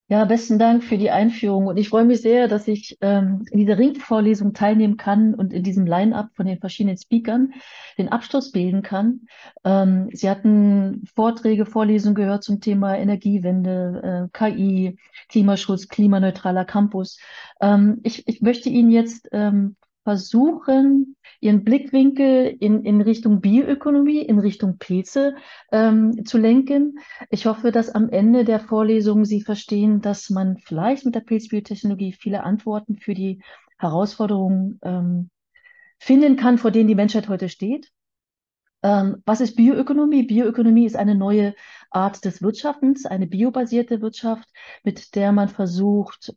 Ja, besten Dank für die Einführung. Und ich freue mich sehr, dass ich in dieser Ringvorlesung teilnehmen kann und in diesem Line-up von den verschiedenen Speakern den Abschluss bilden kann. Sie hatten Vorträge, Vorlesungen gehört zum Thema Energiewende, KI, Klimaschutz, klimaneutraler Campus. Ich möchte Ihnen jetzt versuchen, Ihren Blickwinkel in Richtung Bioökonomie, in Richtung Pilze zu lenken. Ich hoffe, dass am Ende der Vorlesung Sie verstehen, dass man vielleicht mit der Pilzbiotechnologie viele Antworten für die Herausforderungen finden kann, vor denen die Menschheit heute steht. Was ist Bioökonomie? Bioökonomie ist eine neue Art des Wirtschaftens, eine biobasierte Wirtschaft, mit der man versucht,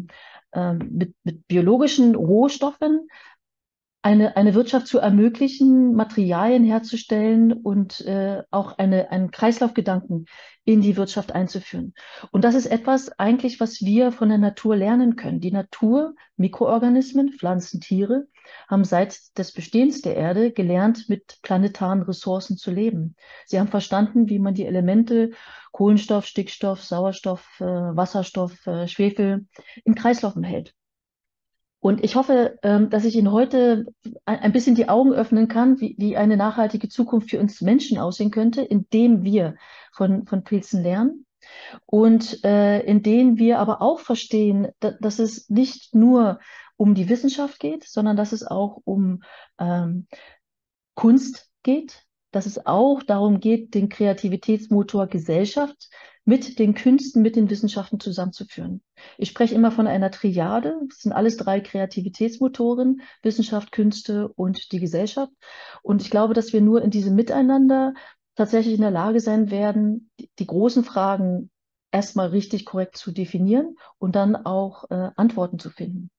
mit biologischen Rohstoffen eine Wirtschaft zu ermöglichen, Materialien herzustellen und auch einen Kreislaufgedanken in die Wirtschaft einzuführen. Und das ist etwas eigentlich, was wir von der Natur lernen können. Die Natur, Mikroorganismen, Pflanzen, Tiere, haben seit des Bestehens der Erde gelernt, mit planetaren Ressourcen zu leben. Sie haben verstanden, wie man die Elemente Kohlenstoff, Stickstoff, Sauerstoff, Wasserstoff, Schwefel in Kreislaufen hält. Und ich hoffe, dass ich Ihnen heute ein bisschen die Augen öffnen kann, wie eine nachhaltige Zukunft für uns Menschen aussehen könnte, indem wir von Pilzen lernen und indem wir aber auch verstehen, dass es nicht nur um die Wissenschaft geht, sondern dass es auch um ähm, Kunst geht, dass es auch darum geht, den Kreativitätsmotor Gesellschaft mit den Künsten, mit den Wissenschaften zusammenzuführen. Ich spreche immer von einer Triade. Es sind alles drei Kreativitätsmotoren, Wissenschaft, Künste und die Gesellschaft. Und ich glaube, dass wir nur in diesem Miteinander tatsächlich in der Lage sein werden, die großen Fragen erstmal richtig korrekt zu definieren und dann auch Antworten zu finden.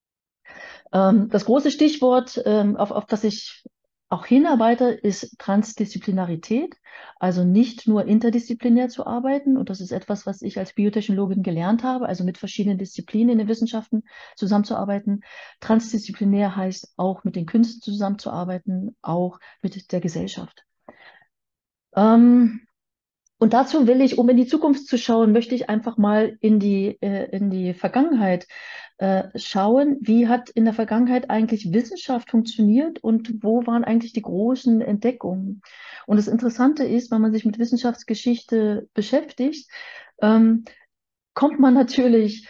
Das große Stichwort, auf das ich auch hinarbeite, ist Transdisziplinarität, also nicht nur interdisziplinär zu arbeiten. Und das ist etwas, was ich als Biotechnologin gelernt habe, also mit verschiedenen Disziplinen in den Wissenschaften zusammenzuarbeiten. Transdisziplinär heißt auch mit den Künsten zusammenzuarbeiten, auch mit der Gesellschaft. Ähm, und dazu will ich, um in die Zukunft zu schauen, möchte ich einfach mal in die Vergangenheit schauen. Wie hat in der Vergangenheit eigentlich Wissenschaft funktioniert und wo waren eigentlich die großen Entdeckungen? Und das Interessante ist, wenn man sich mit Wissenschaftsgeschichte beschäftigt, ähm, kommt man natürlich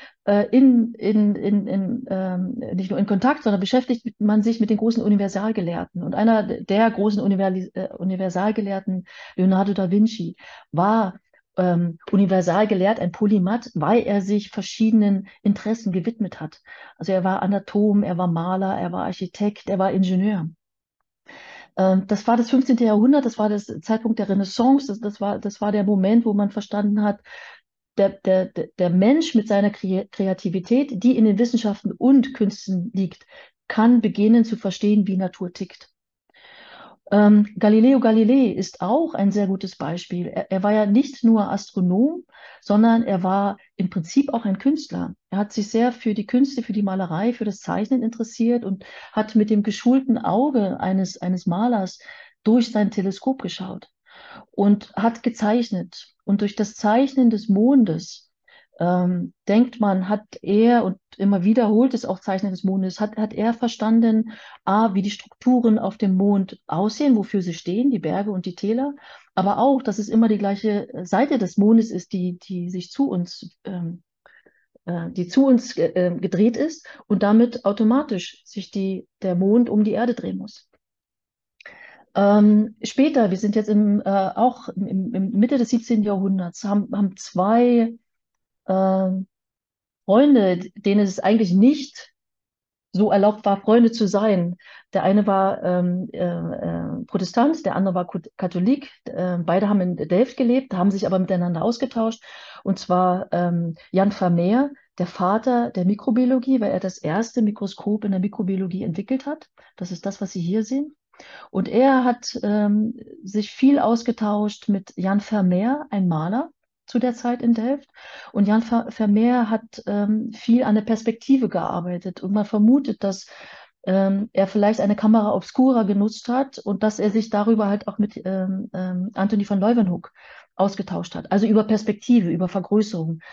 nicht nur in Kontakt, sondern beschäftigt man sich mit den großen Universalgelehrten. Und einer der großen Universalgelehrten, Leonardo da Vinci, war universal gelehrt, ein Polymath, weil er sich verschiedenen Interessen gewidmet hat. Also er war Anatom, er war Maler, er war Architekt, er war Ingenieur. Das war das 15. Jahrhundert, das war das Zeitpunkt der Renaissance, das war der Moment, wo man verstanden hat, der Mensch mit seiner Kreativität, die in den Wissenschaften und Künsten liegt, kann beginnen zu verstehen, wie Natur tickt. Galileo Galilei ist auch ein sehr gutes Beispiel. Er war ja nicht nur Astronom, sondern er war im Prinzip auch ein Künstler. Er hat sich sehr für die Künste, für die Malerei, für das Zeichnen interessiert und hat mit dem geschulten Auge eines Malers durch sein Teleskop geschaut und hat gezeichnet. Und durch das Zeichnen des Mondes, denkt man, hat er, und immer wiederholt es auch Zeichnen des Mondes, hat er verstanden, A, wie die Strukturen auf dem Mond aussehen, wofür sie stehen, die Berge und die Täler, aber auch, dass es immer die gleiche Seite des Mondes ist, die sich zu uns die zu uns gedreht ist und damit automatisch sich der Mond um die Erde drehen muss. Später, wir sind jetzt auch im Mitte des 17. Jahrhunderts, haben zwei ähm, Freunde, denen es eigentlich nicht so erlaubt war, Freunde zu sein. Der eine war Protestant, der andere war Katholik. Beide haben in Delft gelebt, haben sich aber miteinander ausgetauscht. Und zwar Jan Vermeer, der Vater der Mikrobiologie, weil er das erste Mikroskop in der Mikrobiologie entwickelt hat. Das ist das, was Sie hier sehen. Und er hat sich viel ausgetauscht mit Jan Vermeer, ein Maler zu der Zeit in Delft. Und Jan Vermeer hat viel an der Perspektive gearbeitet. Und man vermutet, dass er vielleicht eine Kamera obscura genutzt hat und dass er sich darüber halt auch mit Anthony van Leeuwenhoek ausgetauscht hat. Also über Perspektive, über Vergrößerung.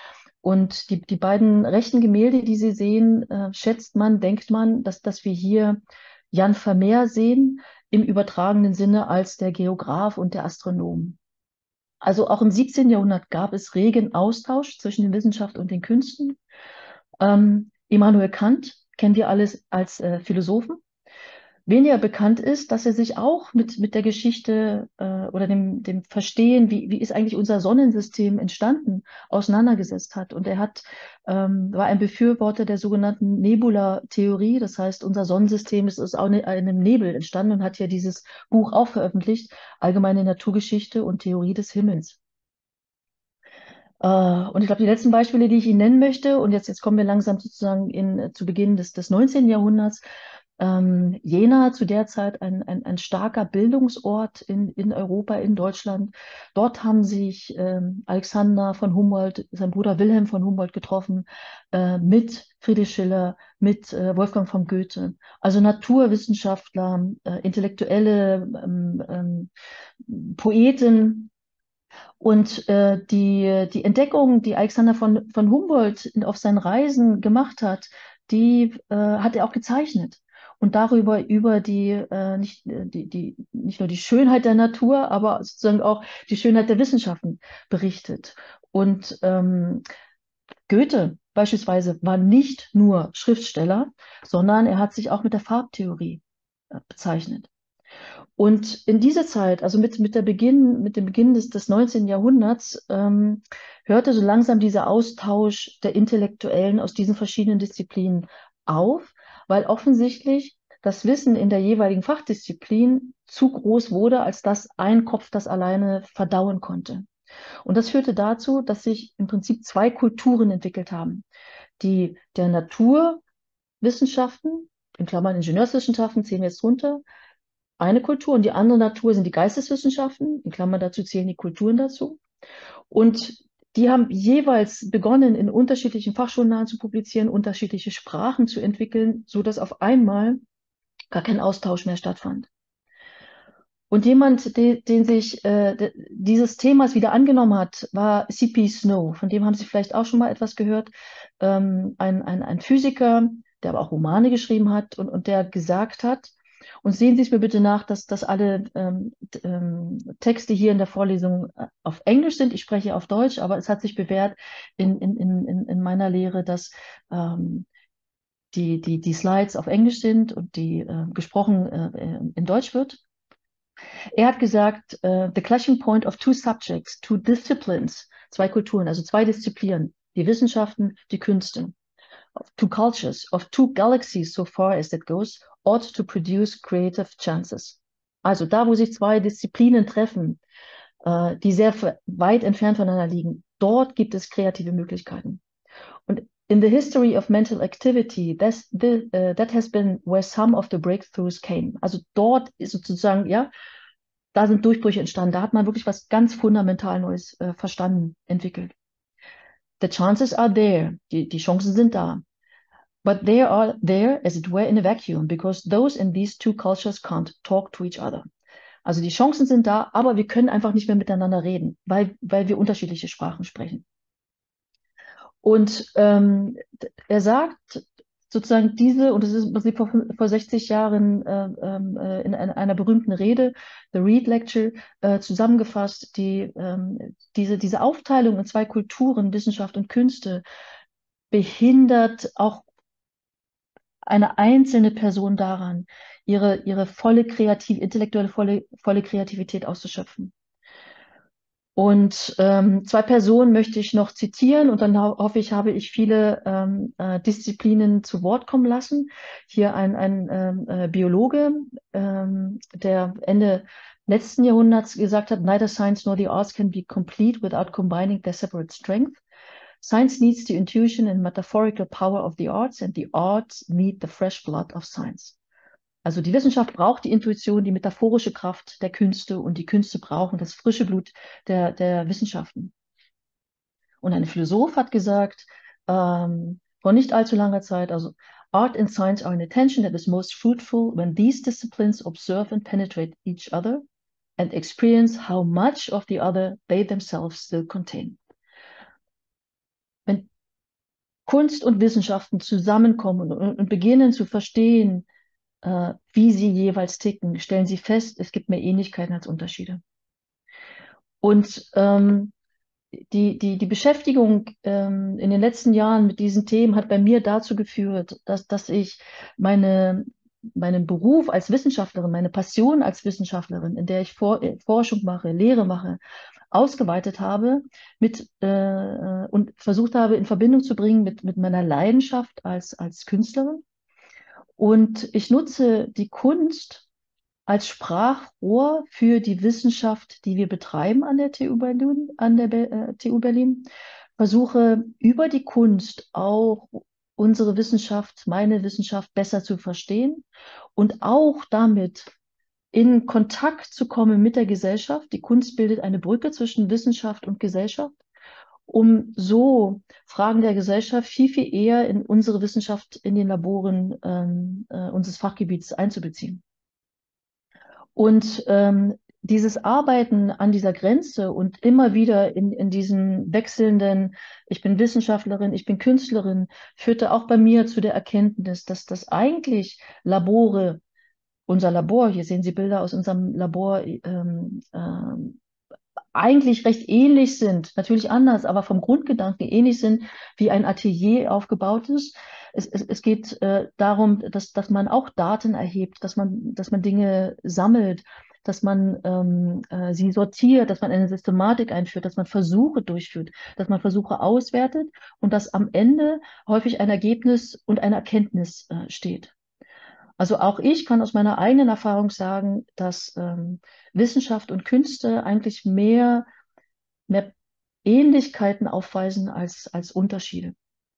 Und die beiden rechten Gemälde, die Sie sehen, schätzt man, denkt man, dass wir hier Jan Vermeer sehen, im übertragenen Sinne als der Geograph und der Astronom. Also auch im 17. Jahrhundert gab es regen Austausch zwischen den Wissenschaft und den Künsten. Immanuel Kant kennen wir alles als Philosophen. Weniger bekannt ist, dass er sich auch mit der Geschichte oder dem Verstehen, wie ist eigentlich unser Sonnensystem entstanden, auseinandergesetzt hat. Und war ein Befürworter der sogenannten Nebula-Theorie. Das heißt, unser Sonnensystem ist aus einem Nebel entstanden und hat ja dieses Buch auch veröffentlicht, Allgemeine Naturgeschichte und Theorie des Himmels. Und ich glaube, die letzten Beispiele, die ich Ihnen nennen möchte, und jetzt kommen wir langsam sozusagen zu Beginn des 19. Jahrhunderts. Jena zu der Zeit ein starker Bildungsort in Europa, in Deutschland. Dort haben sich Alexander von Humboldt, sein Bruder Wilhelm von Humboldt getroffen, mit Friedrich Schiller, mit Wolfgang von Goethe. Also Naturwissenschaftler, Intellektuelle, Poeten. Und die Entdeckung, die Alexander von Humboldt auf seinen Reisen gemacht hat, die hat er auch gezeichnet. Und darüber über nicht nur die Schönheit der Natur, aber sozusagen auch die Schönheit der Wissenschaften berichtet. Und Goethe beispielsweise war nicht nur Schriftsteller, sondern er hat sich auch mit der Farbtheorie bezeichnet. Und in dieser Zeit, also mit dem Beginn des 19. Jahrhunderts, hörte so langsam dieser Austausch der Intellektuellen aus diesen verschiedenen Disziplinen auf, weil offensichtlich das Wissen in der jeweiligen Fachdisziplin zu groß wurde, als dass ein Kopf das alleine verdauen konnte. Und das führte dazu, dass sich im Prinzip zwei Kulturen entwickelt haben. Die der Naturwissenschaften, in Klammern Ingenieurswissenschaften zählen wir jetzt runter, eine Kultur, und die andere Natur sind die Geisteswissenschaften, in Klammern dazu zählen die Kulturen dazu. Und die haben jeweils begonnen, in unterschiedlichen Fachjournalen zu publizieren, unterschiedliche Sprachen zu entwickeln, sodass auf einmal gar kein Austausch mehr stattfand. Und jemand, den sich dieses Themas wieder angenommen hat, war C.P. Snow. Von dem haben Sie vielleicht auch schon mal etwas gehört. Ein Physiker, der aber auch Romane geschrieben hat und der gesagt hat, und sehen Sie es mir bitte nach, dass alle Texte hier in der Vorlesung auf Englisch sind. Ich spreche auf Deutsch, aber es hat sich bewährt in meiner Lehre, dass die Slides auf Englisch sind und die gesprochen in Deutsch wird. Er hat gesagt, the clashing point of two subjects, two disciplines, zwei Kulturen, also zwei Disziplinen, die Wissenschaften, die Künste, of two cultures, of two galaxies so far as that goes, ought to produce creative chances. Also da, wo sich zwei Disziplinen treffen, die sehr weit entfernt voneinander liegen, dort gibt es kreative Möglichkeiten. Und in the history of mental activity, that has been where some of the breakthroughs came. Also dort ist sozusagen, ja, da sind Durchbrüche entstanden. Da hat man wirklich was ganz fundamental Neues verstanden, entwickelt. The chances are there. Die Chancen sind da. But they are there, as it were, in a vacuum, because those in these two cultures can't talk to each other. Also die Chancen sind da, aber wir können einfach nicht mehr miteinander reden, weil wir unterschiedliche Sprachen sprechen. Und er sagt sozusagen und das ist im Prinzip vor 60 Jahren in einer berühmten Rede, The Reed Lecture, zusammengefasst, diese Aufteilung in zwei Kulturen, Wissenschaft und Künste, behindert auch eine einzelne Person daran, ihre intellektuelle volle Kreativität auszuschöpfen. Und zwei Personen möchte ich noch zitieren und dann hoffe ich, habe ich viele Disziplinen zu Wort kommen lassen. Hier ein Biologe, der Ende letzten Jahrhunderts gesagt hat, neither science nor the arts can be complete without combining their separate strength. Science needs the intuition and metaphorical power of the arts and the arts need the fresh blood of science. Also die Wissenschaft braucht die Intuition, die metaphorische Kraft der Künste und die Künste brauchen das frische Blut der Wissenschaften. Und ein Philosoph hat gesagt, vor nicht allzu langer Zeit, also Art and science are an attention that is most fruitful when these disciplines observe and penetrate each other and experience how much of the other they themselves still contain. Kunst und Wissenschaften zusammenkommen und beginnen zu verstehen, wie sie jeweils ticken, stellen sie fest, es gibt mehr Ähnlichkeiten als Unterschiede. Und die Beschäftigung in den letzten Jahren mit diesen Themen hat bei mir dazu geführt, dass ich meinen Beruf als Wissenschaftlerin, meine Passion als Wissenschaftlerin, in der ich Forschung mache, Lehre mache, ausgeweitet habe und versucht habe, in Verbindung zu bringen mit meiner Leidenschaft als Künstlerin. Und ich nutze die Kunst als Sprachrohr für die Wissenschaft, die wir betreiben an der TU Berlin, TU Berlin, versuche über die Kunst auch unsere Wissenschaft, meine Wissenschaft besser zu verstehen und auch damit in Kontakt zu kommen mit der Gesellschaft. Die Kunst bildet eine Brücke zwischen Wissenschaft und Gesellschaft, um so Fragen der Gesellschaft viel, viel eher in unsere Wissenschaft, in den Laboren unseres Fachgebiets einzubeziehen. Und dieses Arbeiten an dieser Grenze und immer wieder in diesen wechselnden, ich bin Wissenschaftlerin, ich bin Künstlerin, führte auch bei mir zu der Erkenntnis, dass das eigentlich Labore, unser Labor, hier sehen Sie Bilder aus unserem Labor, eigentlich recht ähnlich sind, natürlich anders, aber vom Grundgedanken ähnlich sind, wie ein Atelier aufgebaut ist. Es geht darum, dass man auch Daten erhebt, dass man Dinge sammelt, dass man sie sortiert, dass man eine Systematik einführt, dass man Versuche durchführt, dass man Versuche auswertet und dass am Ende häufig ein Ergebnis und eine Erkenntnis steht. Also auch ich kann aus meiner eigenen Erfahrung sagen, dass Wissenschaft und Künste eigentlich mehr Ähnlichkeiten aufweisen als Unterschiede.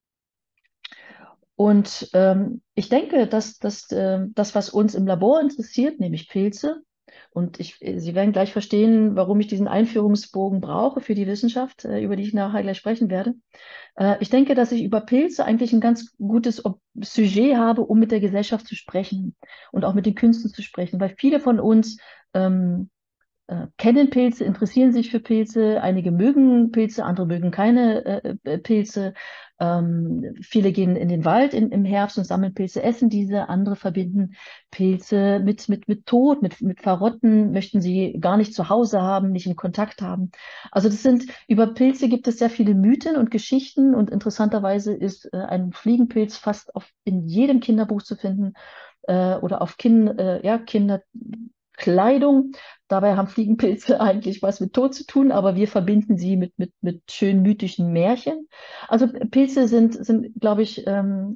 Und ich denke, dass das, was uns im Labor interessiert, nämlich Pilze, und Sie werden gleich verstehen, warum ich diesen Einführungsbogen brauche für die Wissenschaft, über die ich nachher gleich sprechen werde. Ich denke, dass ich über Pilze eigentlich ein ganz gutes Sujet habe, um mit der Gesellschaft zu sprechen und auch mit den Künsten zu sprechen, weil viele von uns kennen Pilze, interessieren sich für Pilze, einige mögen Pilze, andere mögen keine Pilze. Viele gehen in den Wald im Herbst und sammeln Pilze, essen diese, andere verbinden Pilze mit Tod, mit Verrotten, möchten sie gar nicht zu Hause haben, nicht in Kontakt haben. Also über Pilze gibt es sehr viele Mythen und Geschichten und interessanterweise ist ein Fliegenpilz fast in jedem Kinderbuch zu finden oder auf Kinderkleidung. Dabei haben Fliegenpilze eigentlich was mit Tod zu tun, aber wir verbinden sie mit schönen mythischen Märchen. Also Pilze sind glaube ich,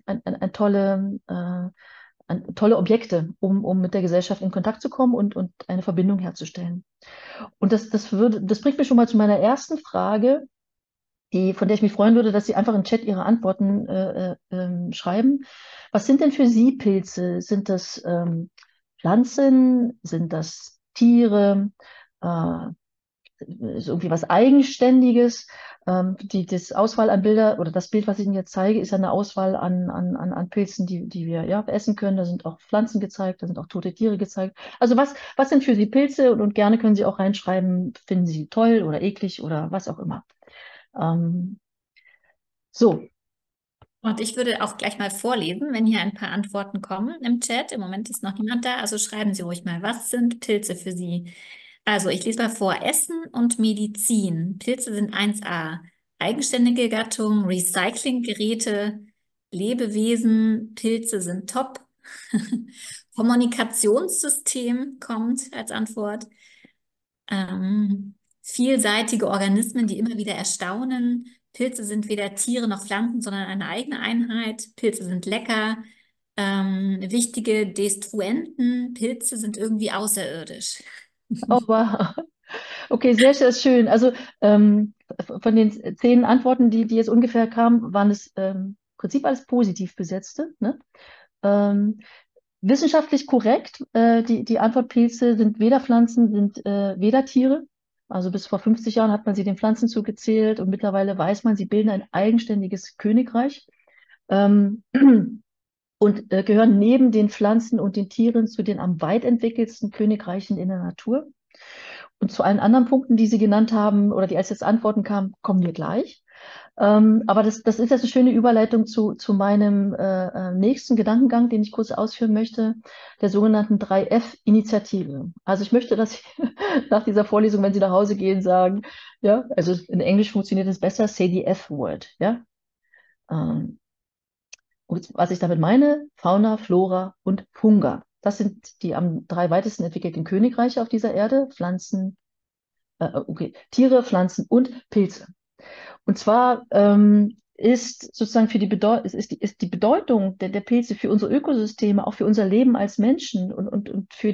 tolle Objekte, um mit der Gesellschaft in Kontakt zu kommen und eine Verbindung herzustellen. Und das bringt mich schon mal zu meiner ersten Frage, von der ich mich freuen würde, dass Sie einfach im Chat Ihre Antworten schreiben. Was sind denn für Sie Pilze? Sind das Pflanzen? Sind das Tiere? Äh, ist irgendwie was Eigenständiges? Das Auswahl an Bilder oder das Bild, was ich Ihnen jetzt zeige, ist eine Auswahl an Pilzen, die wir ja essen können. Da sind auch Pflanzen gezeigt, da sind auch tote Tiere gezeigt. Also was sind für Sie Pilze? Und gerne können Sie auch reinschreiben, finden Sie toll oder eklig oder was auch immer. Ähm, so, Und ich würde auch gleich mal vorlesen, wenn hier ein paar Antworten kommen im Chat. Im Moment ist noch niemand da, also schreiben Sie ruhig mal, was sind Pilze für Sie? Also ich lese mal vor, Essen und Medizin. Pilze sind 1a. Eigenständige Gattung, Recyclinggeräte, Lebewesen, Pilze sind top. Kommunikationssystem kommt als Antwort. Vielseitige Organismen, die immer wieder erstaunen. Pilze sind weder Tiere noch Pflanzen, sondern eine eigene Einheit. Pilze sind lecker. Wichtige Destruenten. Pilze sind irgendwie außerirdisch. oh, wow. Okay, sehr, sehr schön. Also von den 10 Antworten, die jetzt ungefähr kamen, waren es im Prinzip alles positiv besetzte. Ne? Ähm, wissenschaftlich korrekt. Die Antwort Pilze sind weder Pflanzen, sind weder Tiere. Also bis vor 50 Jahren hat man sie den Pflanzen zugezählt und mittlerweile weiß man, sie bilden ein eigenständiges Königreich. Ähm, und gehören neben den Pflanzen und den Tieren zu den am weit entwickelsten Königreichen in der Natur. Und zu allen anderen Punkten, die Sie genannt haben oder die als jetzt Antworten kamen, kommen wir gleich. Aber das ist jetzt eine schöne Überleitung zu meinem nächsten Gedankengang, den ich kurz ausführen möchte, der sogenannten 3F-Initiative. Also ich möchte, dass Sie nach dieser Vorlesung, wenn Sie nach Hause gehen, sagen, ja, also in Englisch funktioniert es besser, say the F-Word, ja. Ähm, und was ich damit meine, Fauna, Flora und Funga. Das sind die am drei weitesten entwickelten Königreiche auf dieser Erde, Tiere, Pflanzen und Pilze. Und zwar ist sozusagen für die ist die Bedeutung der Pilze für unsere Ökosysteme, auch für unser Leben als Menschen und für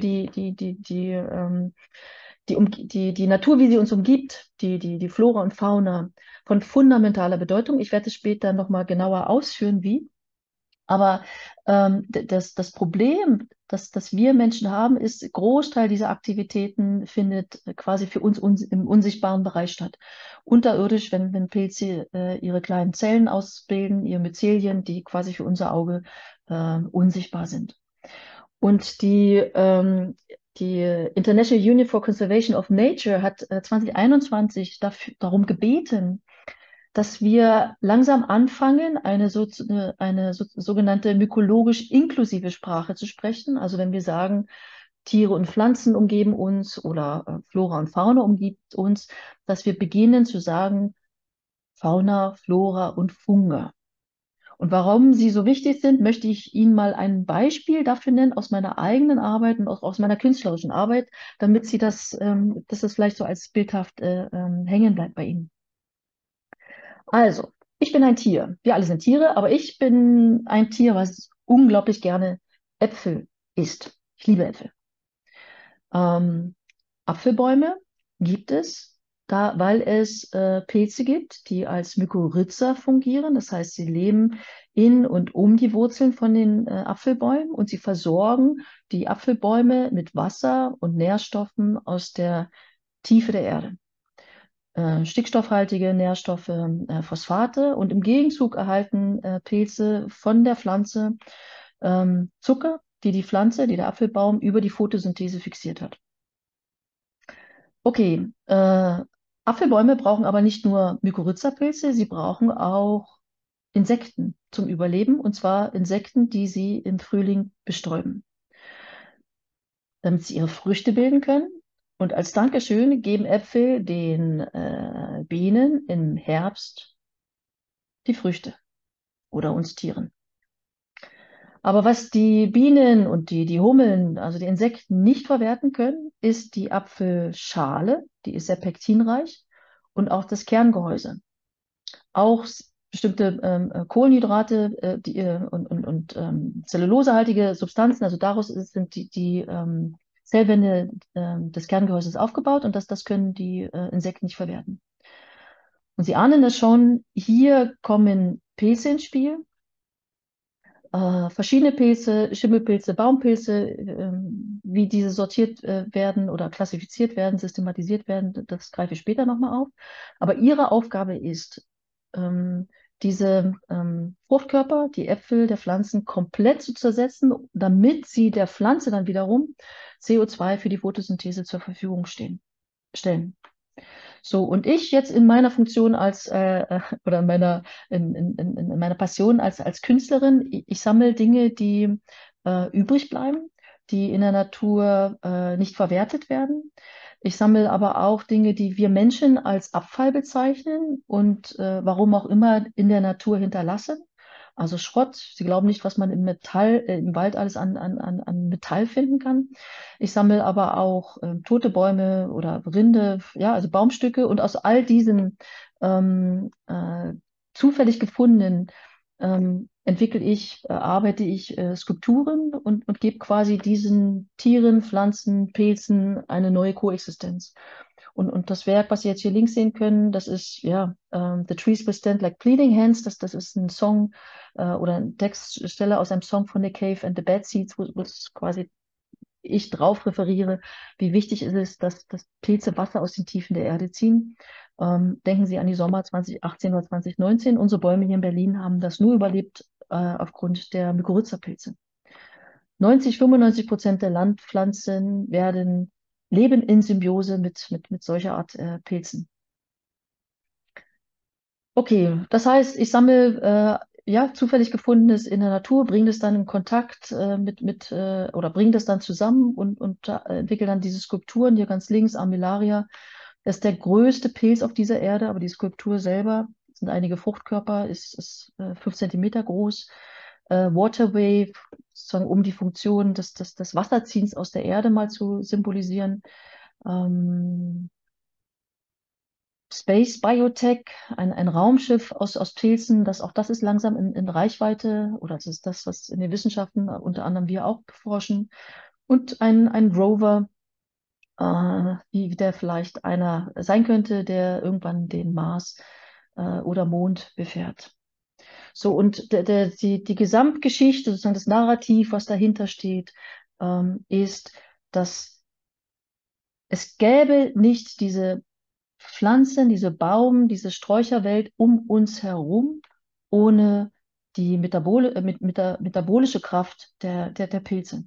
die Natur, wie sie uns umgibt, die Flora und Fauna, von fundamentaler Bedeutung. Ich werde es später nochmal genauer ausführen, wie. Aber das Problem, das wir Menschen haben, ist, Großteil dieser Aktivitäten findet quasi für uns im unsichtbaren Bereich statt. Unterirdisch, wenn Pilze ihre kleinen Zellen ausbilden, ihre Myzelien, die quasi für unser Auge unsichtbar sind. Und die International Union for Conservation of Nature hat 2021 darum gebeten, dass wir langsam anfangen, eine sogenannte mykologisch inklusive Sprache zu sprechen. Also wenn wir sagen, Tiere und Pflanzen umgeben uns oder Flora und Fauna umgibt uns, dass wir beginnen zu sagen Fauna, Flora und Funga. Und warum sie so wichtig sind, möchte ich Ihnen mal ein Beispiel dafür nennen aus meiner eigenen Arbeit und auch aus meiner künstlerischen Arbeit, damit Sie dass das vielleicht so als bildhaft hängen bleibt bei Ihnen. Also, ich bin ein Tier. Wir alle sind Tiere, aber ich bin ein Tier, was unglaublich gerne Äpfel isst. Ich liebe Äpfel. Ähm, Apfelbäume gibt es, weil es Pilze gibt, die als Mykorrhiza fungieren. Das heißt, sie leben in und um die Wurzeln von den Apfelbäumen und sie versorgen die Apfelbäume mit Wasser und Nährstoffen aus der Tiefe der Erde. Stickstoffhaltige Nährstoffe, Phosphate und im Gegenzug erhalten Pilze von der Pflanze Zucker, die der Apfelbaum über die Photosynthese fixiert hat. Okay, Apfelbäume brauchen aber nicht nur Mykorrhiza-Pilze, sie brauchen auch Insekten zum Überleben, und zwar Insekten, die sie im Frühling bestäuben, damit sie ihre Früchte bilden können. Und als Dankeschön geben Äpfel den Bienen im Herbst die Früchte oder uns Tieren. Aber was die Bienen und die Hummeln, also die Insekten, nicht verwerten können, ist die Apfelschale, die ist sehr pektinreich, und auch das Kerngehäuse. Auch bestimmte Kohlenhydrate und zellulosehaltige Substanzen, also daraus sind die Zellwände des Kerngehäuses aufgebaut, und das können die Insekten nicht verwerten. Und Sie ahnen es schon, hier kommen Pilze ins Spiel, verschiedene Pilze, Schimmelpilze, Baumpilze, wie diese sortiert werden oder klassifiziert werden, systematisiert werden, das greife ich später nochmal auf. Aber ihre Aufgabe ist, diese Fruchtkörper, die Äpfel der Pflanzen komplett zu zersetzen, damit sie der Pflanze dann wiederum CO2 für die Photosynthese zur Verfügung stellen. So, und ich jetzt in meiner Funktion oder in meiner Passion als Künstlerin, ich sammle Dinge, die übrig bleiben, die in der Natur nicht verwertet werden. Ich sammle aber auch Dinge, die wir Menschen als Abfall bezeichnen und warum auch immer in der Natur hinterlassen. Also Schrott. Sie glauben nicht, was man im Wald alles an Metall finden kann. Ich sammle aber auch tote Bäume oder Rinde, ja, also Baumstücke. Und aus all diesen ähm, äh, zufällig gefundenen arbeite ich Skulpturen und gebe quasi diesen Tieren, Pflanzen, Pilzen eine neue Koexistenz. Und das Werk, was Sie jetzt hier links sehen können, das ist ja The Trees Will Stand Like Bleeding Hands. Das ist ein Song oder eine Textstelle aus einem Song von Nick Cave and the Bad Seeds, wo es quasi ich drauf referiere, wie wichtig es ist, dass Pilze Wasser aus den Tiefen der Erde ziehen. Denken Sie an die Sommer 2018 oder 2019. Unsere Bäume hier in Berlin haben das nur überlebt aufgrund der Mykorrhiza-Pilze. 95% der Landpflanzen leben in Symbiose mit solcher Art Pilzen. Okay, das heißt, ich sammle ja zufällig Gefundenes in der Natur, bringe das dann in Kontakt oder bringe das dann zusammen und entwickle dann diese Skulpturen. Hier ganz links, Armillaria, das ist der größte Pilz auf dieser Erde, aber die Skulptur selber sind einige Fruchtkörper, ist 5 Zentimeter groß. Waterway, sozusagen um die Funktion des Wasserziehens aus der Erde mal zu symbolisieren. Ähm, Space Biotech, ein Raumschiff aus Pilzen, auch das ist langsam in Reichweite, oder das ist das, was in den Wissenschaften unter anderem wir auch beforschen. Und ein Rover, wie der vielleicht einer sein könnte, der irgendwann den Mars oder Mond befährt. So, und die Gesamtgeschichte, sozusagen das Narrativ, was dahinter steht, ist, dass es gäbe nicht diese Pflanzen, diese Baum, diese Sträucherwelt um uns herum, ohne die mit der metabolische Kraft der Pilze.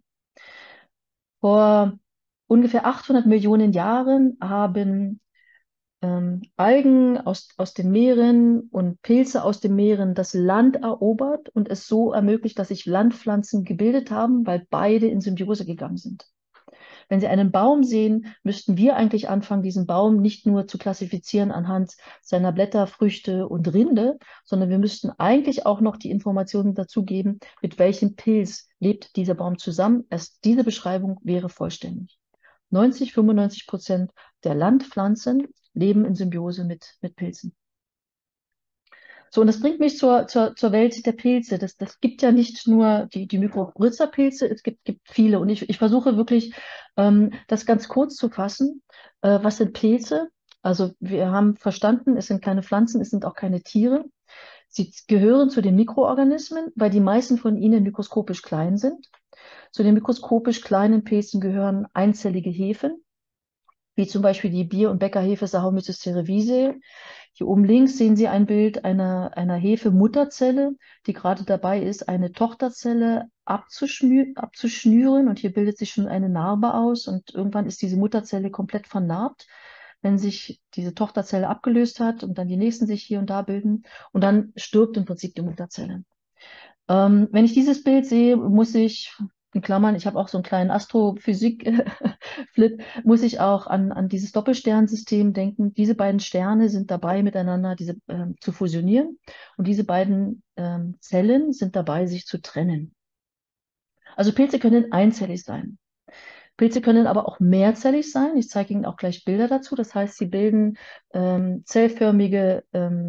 Vor ungefähr 800 Millionen Jahren haben Algen aus den Meeren und Pilze aus den Meeren das Land erobert und es so ermöglicht, dass sich Landpflanzen gebildet haben, weil beide in Symbiose gegangen sind. Wenn Sie einen Baum sehen, müssten wir eigentlich anfangen, diesen Baum nicht nur zu klassifizieren anhand seiner Blätter, Früchte und Rinde, sondern wir müssten eigentlich auch noch die Informationen dazu geben, mit welchem Pilz lebt dieser Baum zusammen. Erst diese Beschreibung wäre vollständig. 95% der Landpflanzen leben in Symbiose mit Pilzen. So, und das bringt mich zur Welt der Pilze. Das gibt ja nicht nur die Mykorrhiza-Pilze, es gibt viele. Und ich versuche wirklich, das ganz kurz zu fassen. Was sind Pilze? Also wir haben verstanden, es sind keine Pflanzen, es sind auch keine Tiere. Sie gehören zu den Mikroorganismen, weil die meisten von ihnen mikroskopisch klein sind. Zu den mikroskopisch kleinen Pilzen gehören einzellige Hefen, wie zum Beispiel die Bier- und Bäckerhefe Saccharomyces cerevisiae. Hier oben links sehen Sie ein Bild einer Hefemutterzelle, die gerade dabei ist, eine Tochterzelle abzuschnüren. Und hier bildet sich schon eine Narbe aus. Und irgendwann ist diese Mutterzelle komplett vernarbt, wenn sich diese Tochterzelle abgelöst hat und dann die nächsten sich hier und da bilden. Und dann stirbt im Prinzip die Mutterzelle. Wenn ich dieses Bild sehe, muss ich, in Klammern, ich habe auch so einen kleinen Astrophysik-Flip, muss ich auch an dieses Doppelsternsystem denken. Diese beiden Sterne sind dabei, miteinander zu fusionieren. Und diese beiden Zellen sind dabei, sich zu trennen. Also Pilze können einzellig sein. Pilze können aber auch mehrzellig sein. Ich zeige Ihnen auch gleich Bilder dazu. Das heißt, sie bilden zellförmige,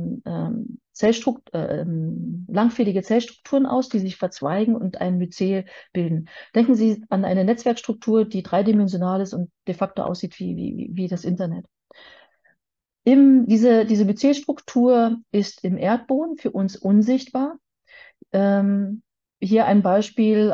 langfädige Zellstrukturen aus, die sich verzweigen und ein Myzel bilden. Denken Sie an eine Netzwerkstruktur, die dreidimensional ist und de facto aussieht wie das Internet. Diese Myzelstruktur ist im Erdboden für uns unsichtbar. Ähm, Hier ein Beispiel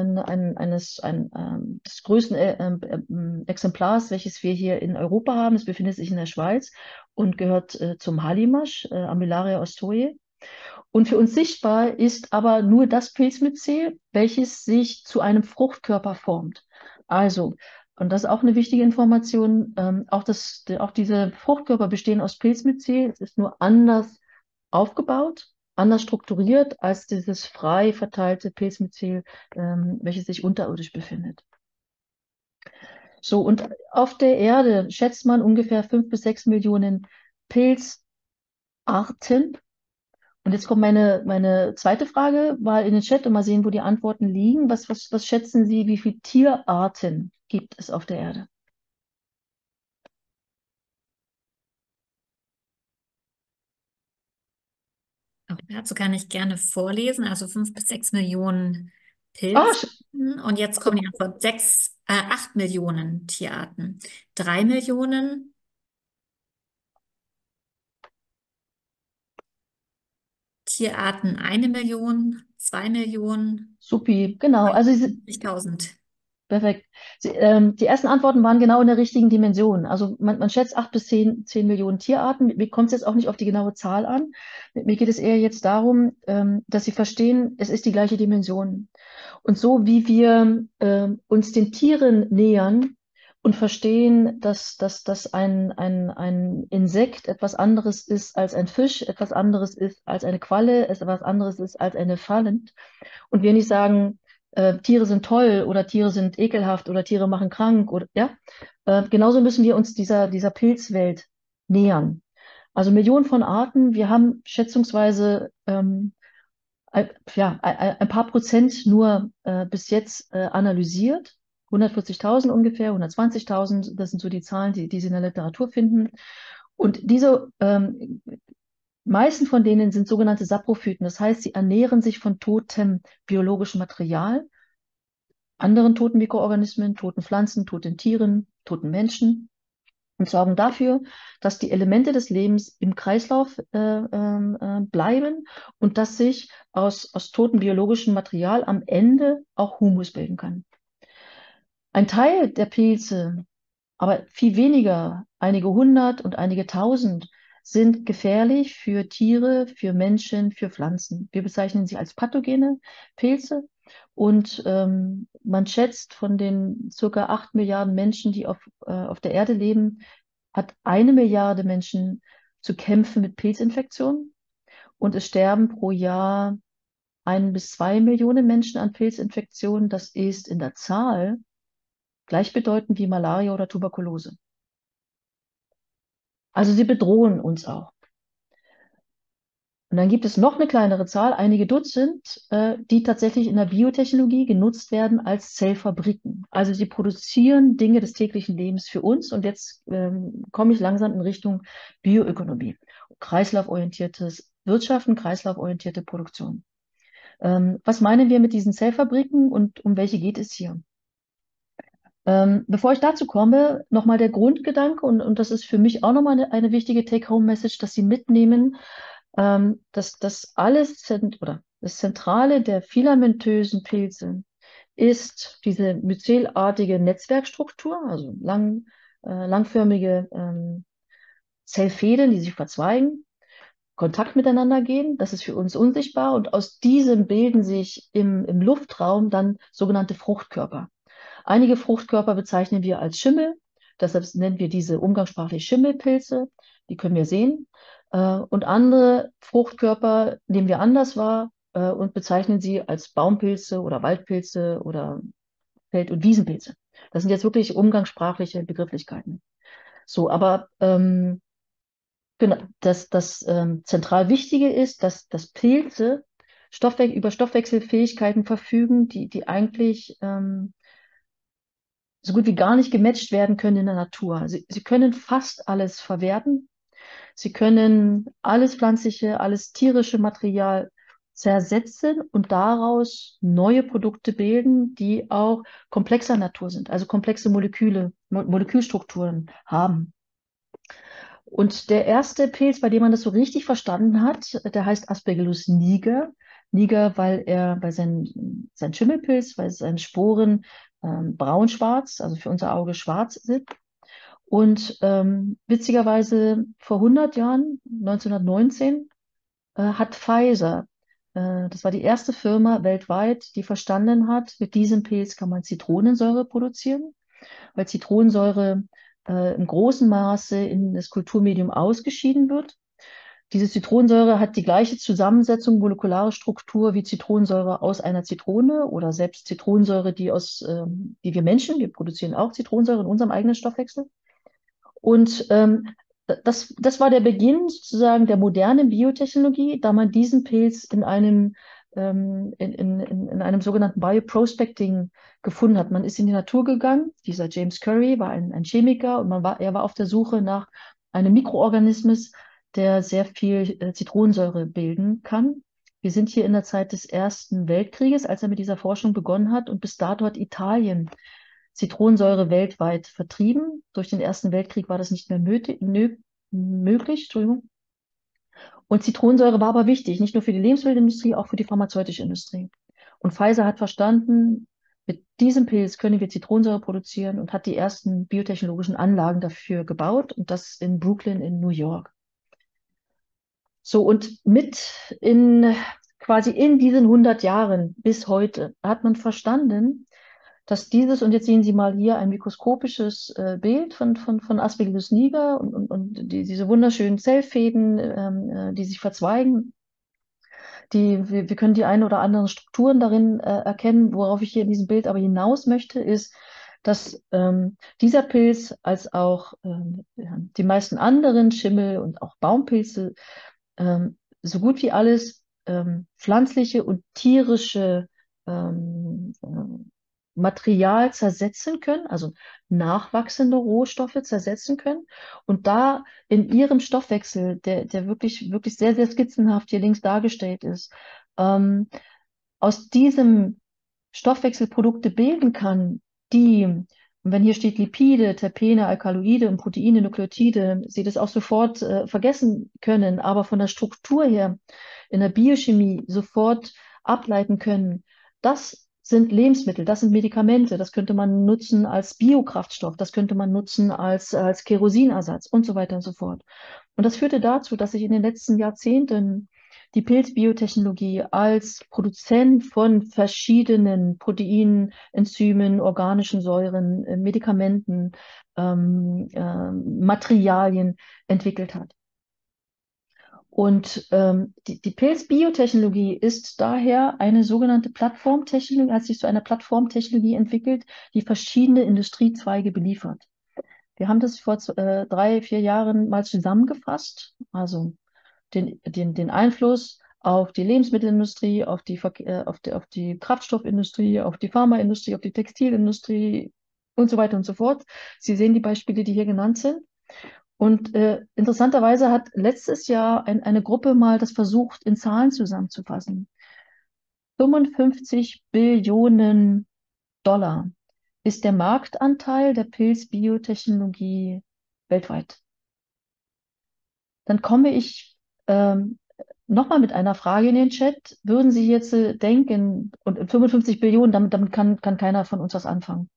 des größten Exemplars, welches wir hier in Europa haben. Es befindet sich in der Schweiz und gehört zum Hallimasch, Armillaria ostoye. Und für uns sichtbar ist aber nur das Pilzmyzel, welches sich zu einem Fruchtkörper formt. Also, und das ist auch eine wichtige Information, auch diese Fruchtkörper bestehen aus Pilzmyzel, es ist nur anders aufgebaut, anders strukturiert als dieses frei verteilte Pilzmyzel, welches sich unterirdisch befindet. So, und auf der Erde schätzt man ungefähr 5 bis 6 Millionen Pilzarten. Und jetzt kommt meine zweite Frage, mal in den Chat und mal sehen, wo die Antworten liegen. Was schätzen Sie, wie viele Tierarten gibt es auf der Erde? Auch dazu kann ich gerne vorlesen, also 5 bis 6 Millionen Ah, Pilzarten. Und jetzt kommen die Antwort 8 Millionen Tierarten. 3 Millionen Tierarten, 1 Million, 2 Millionen, supi, genau. Also 50.000. perfekt. Die ersten Antworten waren genau in der richtigen Dimension. Also man schätzt 8 bis 10 Millionen Tierarten. Mir kommt es jetzt auch nicht auf die genaue Zahl an. Mir geht es eher jetzt darum, dass Sie verstehen, es ist die gleiche Dimension. Und so wie wir uns den Tieren nähern und verstehen, dass ein Insekt etwas anderes ist als ein Fisch, etwas anderes ist als eine Qualle, es etwas anderes ist als eine Elefant. Und wir nicht sagen, Tiere sind toll oder Tiere sind ekelhaft oder Tiere machen krank oder ja. Genauso müssen wir uns dieser Pilzwelt nähern. Also Millionen von Arten. Wir haben schätzungsweise ein paar Prozent nur bis jetzt analysiert. 140.000 ungefähr, 120.000, das sind so die Zahlen, die Sie in der Literatur finden. Und diese meisten von denen sind sogenannte Saprophyten. Das heißt, sie ernähren sich von totem biologischem Material, anderen toten Mikroorganismen, toten Pflanzen, toten Tieren, toten Menschen und sorgen dafür, dass die Elemente des Lebens im Kreislauf bleiben und dass sich aus totem biologischem Material am Ende auch Humus bilden kann. Ein Teil der Pilze, aber viel weniger, einige hundert und einige tausend, sind gefährlich für Tiere, für Menschen, für Pflanzen. Wir bezeichnen sie als pathogene Pilze. Und man schätzt, von den circa 8 Milliarden Menschen, die auf der Erde leben, hat 1 Milliarde Menschen zu kämpfen mit Pilzinfektionen. Und es sterben pro Jahr 1 bis 2 Millionen Menschen an Pilzinfektionen. Das ist in der Zahl gleichbedeutend wie Malaria oder Tuberkulose. Also sie bedrohen uns auch. Und dann gibt es noch eine kleinere Zahl, einige Dutzend, die tatsächlich in der Biotechnologie genutzt werden als Zellfabriken. Also sie produzieren Dinge des täglichen Lebens für uns. Und jetzt komme ich langsam in Richtung Bioökonomie, kreislauforientiertes Wirtschaften, kreislauforientierte Produktion. Was meinen wir mit diesen Zellfabriken und um welche geht es hier? Bevor ich dazu komme, nochmal der Grundgedanke, und das ist für mich auch nochmal eine wichtige Take-Home-Message, dass Sie mitnehmen, dass das alles oder das Zentrale der filamentösen Pilze ist diese myzelartige Netzwerkstruktur, also langförmige Zellfäden, die sich verzweigen, Kontakt miteinander gehen. Das ist für uns unsichtbar und aus diesem bilden sich im Luftraum dann sogenannte Fruchtkörper. Einige Fruchtkörper bezeichnen wir als Schimmel, deshalb nennen wir diese umgangssprachlich Schimmelpilze, die können wir sehen. Und andere Fruchtkörper nehmen wir anders wahr und bezeichnen sie als Baumpilze oder Waldpilze oder Feld- und Wiesenpilze. Das sind jetzt wirklich umgangssprachliche Begrifflichkeiten. So, aber genau, das zentral Wichtige ist, dass Pilze über Stoffwechselfähigkeiten verfügen, die eigentlich so gut wie gar nicht gematcht werden können in der Natur. Sie können fast alles verwerten. Sie können alles pflanzliche, alles tierische Material zersetzen und daraus neue Produkte bilden, die auch komplexer Natur sind, also komplexe Molekülstrukturen haben. Und der erste Pilz, bei dem man das so richtig verstanden hat, der heißt Aspergillus niger. Niger, weil sein Schimmelpilz, weil seine Sporen braun-schwarz, also für unser Auge schwarz sind. Und witzigerweise vor 100 Jahren, 1919, hat Pfizer, das war die erste Firma weltweit, die verstanden hat, mit diesem Pilz kann man Zitronensäure produzieren, weil Zitronensäure im großen Maße in das Kulturmedium ausgeschieden wird. Diese Zitronensäure hat die gleiche Zusammensetzung, molekulare Struktur wie Zitronensäure aus einer Zitrone oder selbst Zitronensäure, die wir Menschen, wir produzieren auch Zitronensäure in unserem eigenen Stoffwechsel. Und das war der Beginn sozusagen der modernen Biotechnologie, da man diesen Pilz in einem sogenannten Bioprospecting gefunden hat. Man ist in die Natur gegangen. Dieser James Curry war ein Chemiker und er war auf der Suche nach einem Mikroorganismus, der sehr viel Zitronensäure bilden kann. Wir sind hier in der Zeit des Ersten Weltkrieges, als er mit dieser Forschung begonnen hat. Und bis dato hat Italien Zitronensäure weltweit vertrieben. Durch den Ersten Weltkrieg war das nicht mehr möglich. Entschuldigung. Und Zitronensäure war aber wichtig, nicht nur für die Lebensmittelindustrie, auch für die pharmazeutische Industrie. Und Pfizer hat verstanden, mit diesem Pilz können wir Zitronensäure produzieren und hat die ersten biotechnologischen Anlagen dafür gebaut und das in Brooklyn in New York. So, und quasi in diesen 100 Jahren bis heute hat man verstanden, dass dieses, und jetzt sehen Sie mal hier ein mikroskopisches Bild von Aspergillus niger und diese wunderschönen Zellfäden, die sich verzweigen. Wir können die ein oder anderen Strukturen darin erkennen. Worauf ich hier in diesem Bild aber hinaus möchte, ist, dass dieser Pilz als auch ja, die meisten anderen Schimmel und auch Baumpilze so gut wie alles pflanzliche und tierische Material zersetzen können, also nachwachsende Rohstoffe zersetzen können und da in ihrem Stoffwechsel, der wirklich sehr, sehr skizzenhaft hier links dargestellt ist, ähm, aus diesem Stoffwechsel Produkte bilden kann, die, und wenn hier steht Lipide, Terpene, Alkaloide und Proteine, Nukleotide, Sie das auch sofort vergessen können, aber von der Struktur her in der Biochemie sofort ableiten können, das sind Lebensmittel, das sind Medikamente, das könnte man nutzen als Biokraftstoff, das könnte man nutzen als Kerosinersatz und so weiter und so fort. Und das führte dazu, dass sich in den letzten Jahrzehnten die Pilzbiotechnologie als Produzent von verschiedenen Proteinen, Enzymen, organischen Säuren, Medikamenten, Materialien entwickelt hat. Und die Pilzbiotechnologie ist daher eine sogenannte Plattformtechnologie, hat sich zu einer Plattformtechnologie entwickelt, die verschiedene Industriezweige beliefert. Wir haben das vor 3, 4 Jahren mal zusammengefasst, also den Einfluss auf die Lebensmittelindustrie, auf die Kraftstoffindustrie, auf die Pharmaindustrie, auf die Textilindustrie und so weiter und so fort. Sie sehen die Beispiele, die hier genannt sind. Und interessanterweise hat letztes Jahr eine Gruppe mal das versucht, in Zahlen zusammenzufassen. 55 Billionen Dollar ist der Marktanteil der Pilzbiotechnologie weltweit. Dann komme ich nochmal mit einer Frage in den Chat. Würden Sie jetzt denken, und 55 Billionen, damit kann keiner von uns was anfangen.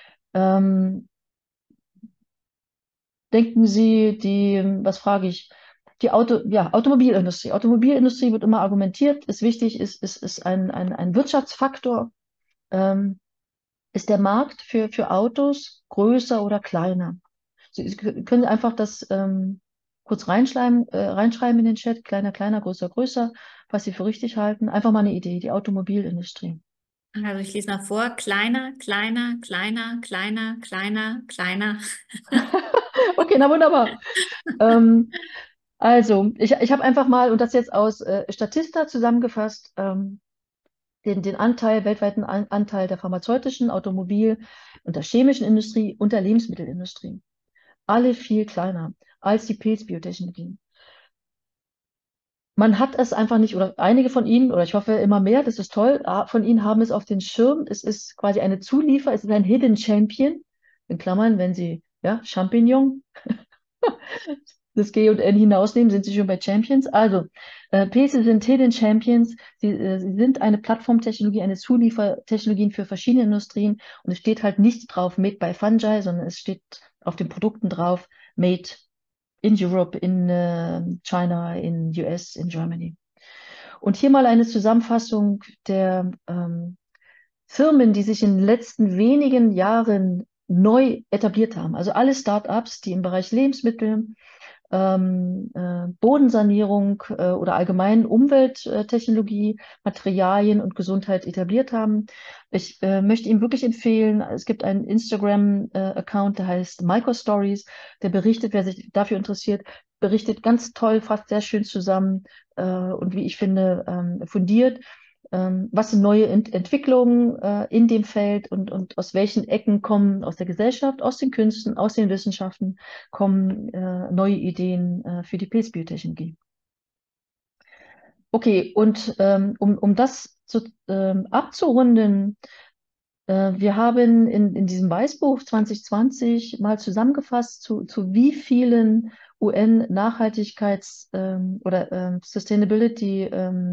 Denken Sie, was frage ich? Automobilindustrie. Automobilindustrie wird immer argumentiert, ist wichtig, ist ein Wirtschaftsfaktor. Ähm, ist der Markt für Autos größer oder kleiner? Sie können einfach das kurz reinschreiben in den Chat, kleiner, kleiner, größer, größer, was Sie für richtig halten. Einfach mal eine Idee, die Automobilindustrie. Also ich lese mal vor. Kleiner, kleiner, kleiner, kleiner, kleiner, kleiner. Okay, na wunderbar. Ähm, also, ich habe einfach mal, und das jetzt aus Statista zusammengefasst, den weltweiten Anteil der pharmazeutischen, Automobil- und der chemischen Industrie und der Lebensmittelindustrie. Alle viel kleiner als die Pilzbiotechnologie. Man hat es einfach nicht, oder einige von Ihnen, oder ich hoffe immer mehr, das ist toll, von Ihnen haben es auf den Schirm. Es ist quasi eine Zuliefer, es ist ein Hidden Champion. In Klammern, wenn Sie, ja, Champignon, das G und N hinausnehmen, sind Sie schon bei Champions. Also, Pilze sind Hidden Champions. Sie sind eine Plattformtechnologie, eine Zuliefertechnologien für verschiedene Industrien. Und es steht halt nicht drauf Made by Fungi, sondern es steht auf den Produkten drauf Made in Europe, in China, in US, in Germany. Und hier mal eine Zusammenfassung der Firmen, die sich in den letzten wenigen Jahren neu etabliert haben. Also alle Start-ups, die im Bereich Lebensmittel, Bodensanierung oder allgemein Umwelttechnologie, Materialien und Gesundheit etabliert haben. Ich möchte Ihnen wirklich empfehlen, es gibt einen Instagram-Account, der heißt MicroStories, der berichtet, wer sich dafür interessiert, berichtet ganz toll, fasst sehr schön zusammen und wie ich finde, fundiert. Was sind neue Entwicklungen in dem Feld und aus welchen Ecken kommen aus der Gesellschaft, aus den Künsten, aus den Wissenschaften kommen neue Ideen für die Pilzbiotechnologie. Okay, und um das abzurunden, wir haben in diesem Weißbuch 2020 mal zusammengefasst, zu wie vielen UN-Nachhaltigkeits- oder Sustainability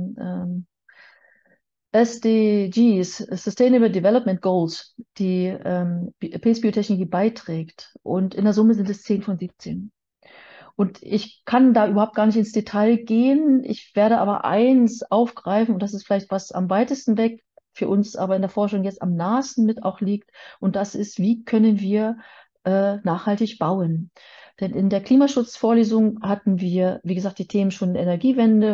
SDGs, Sustainable Development Goals, die Pilzbiotechnologie beiträgt. Und in der Summe sind es 10 von 17. Und ich kann da überhaupt gar nicht ins Detail gehen. Ich werde aber eins aufgreifen, und das ist vielleicht was am weitesten weg. für uns aber in der Forschung jetzt am nahesten mit auch liegt. Und das ist, wie können wir nachhaltig bauen? Denn in der Klimaschutzvorlesung hatten wir, wie gesagt, die Themen schon Energiewende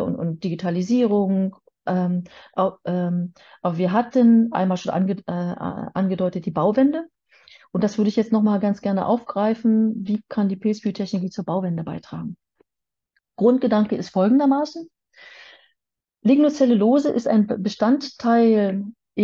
und Digitalisierung. Auch, aber wir hatten einmal schon angedeutet die Bauwende. Und das würde ich jetzt nochmal ganz gerne aufgreifen. Wie kann die Pilzbiotechnologie zur Bauwende beitragen? Grundgedanke ist folgendermaßen. Lignocellulose ist ein Bestandteil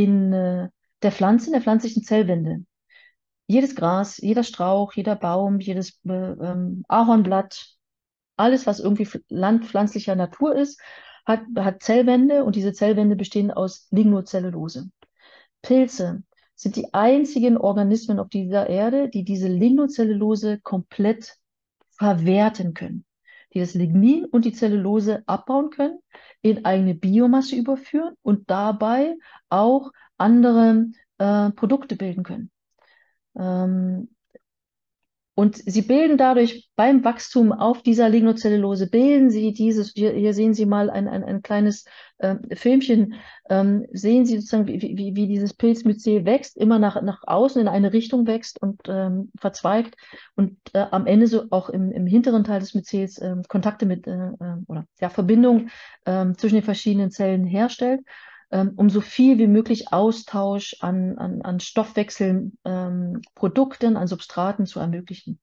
der Pflanzen, der pflanzlichen Zellwände. Jedes Gras, jeder Strauch, jeder Baum, jedes Ahornblatt, alles, was irgendwie pflanzlicher Natur ist, hat Zellwände und diese Zellwände bestehen aus Lignocellulose. Pilze sind die einzigen Organismen auf dieser Erde, die diese Lignocellulose komplett verwerten können, die das Lignin und die Zellulose abbauen können, in eigene Biomasse überführen und dabei auch andere Produkte bilden können. Ähm, und sie bilden dadurch beim Wachstum auf dieser Lignocellulose, bilden sie hier sehen Sie mal ein kleines Filmchen, sehen Sie sozusagen, wie dieses Pilzmyzel wächst, immer nach außen in eine Richtung wächst und verzweigt und am Ende so auch im hinteren Teil des Myzels Kontakte oder ja, Verbindungen zwischen den verschiedenen Zellen herstellt, um so viel wie möglich Austausch an Stoffwechseln, Produkten, an Substraten zu ermöglichen.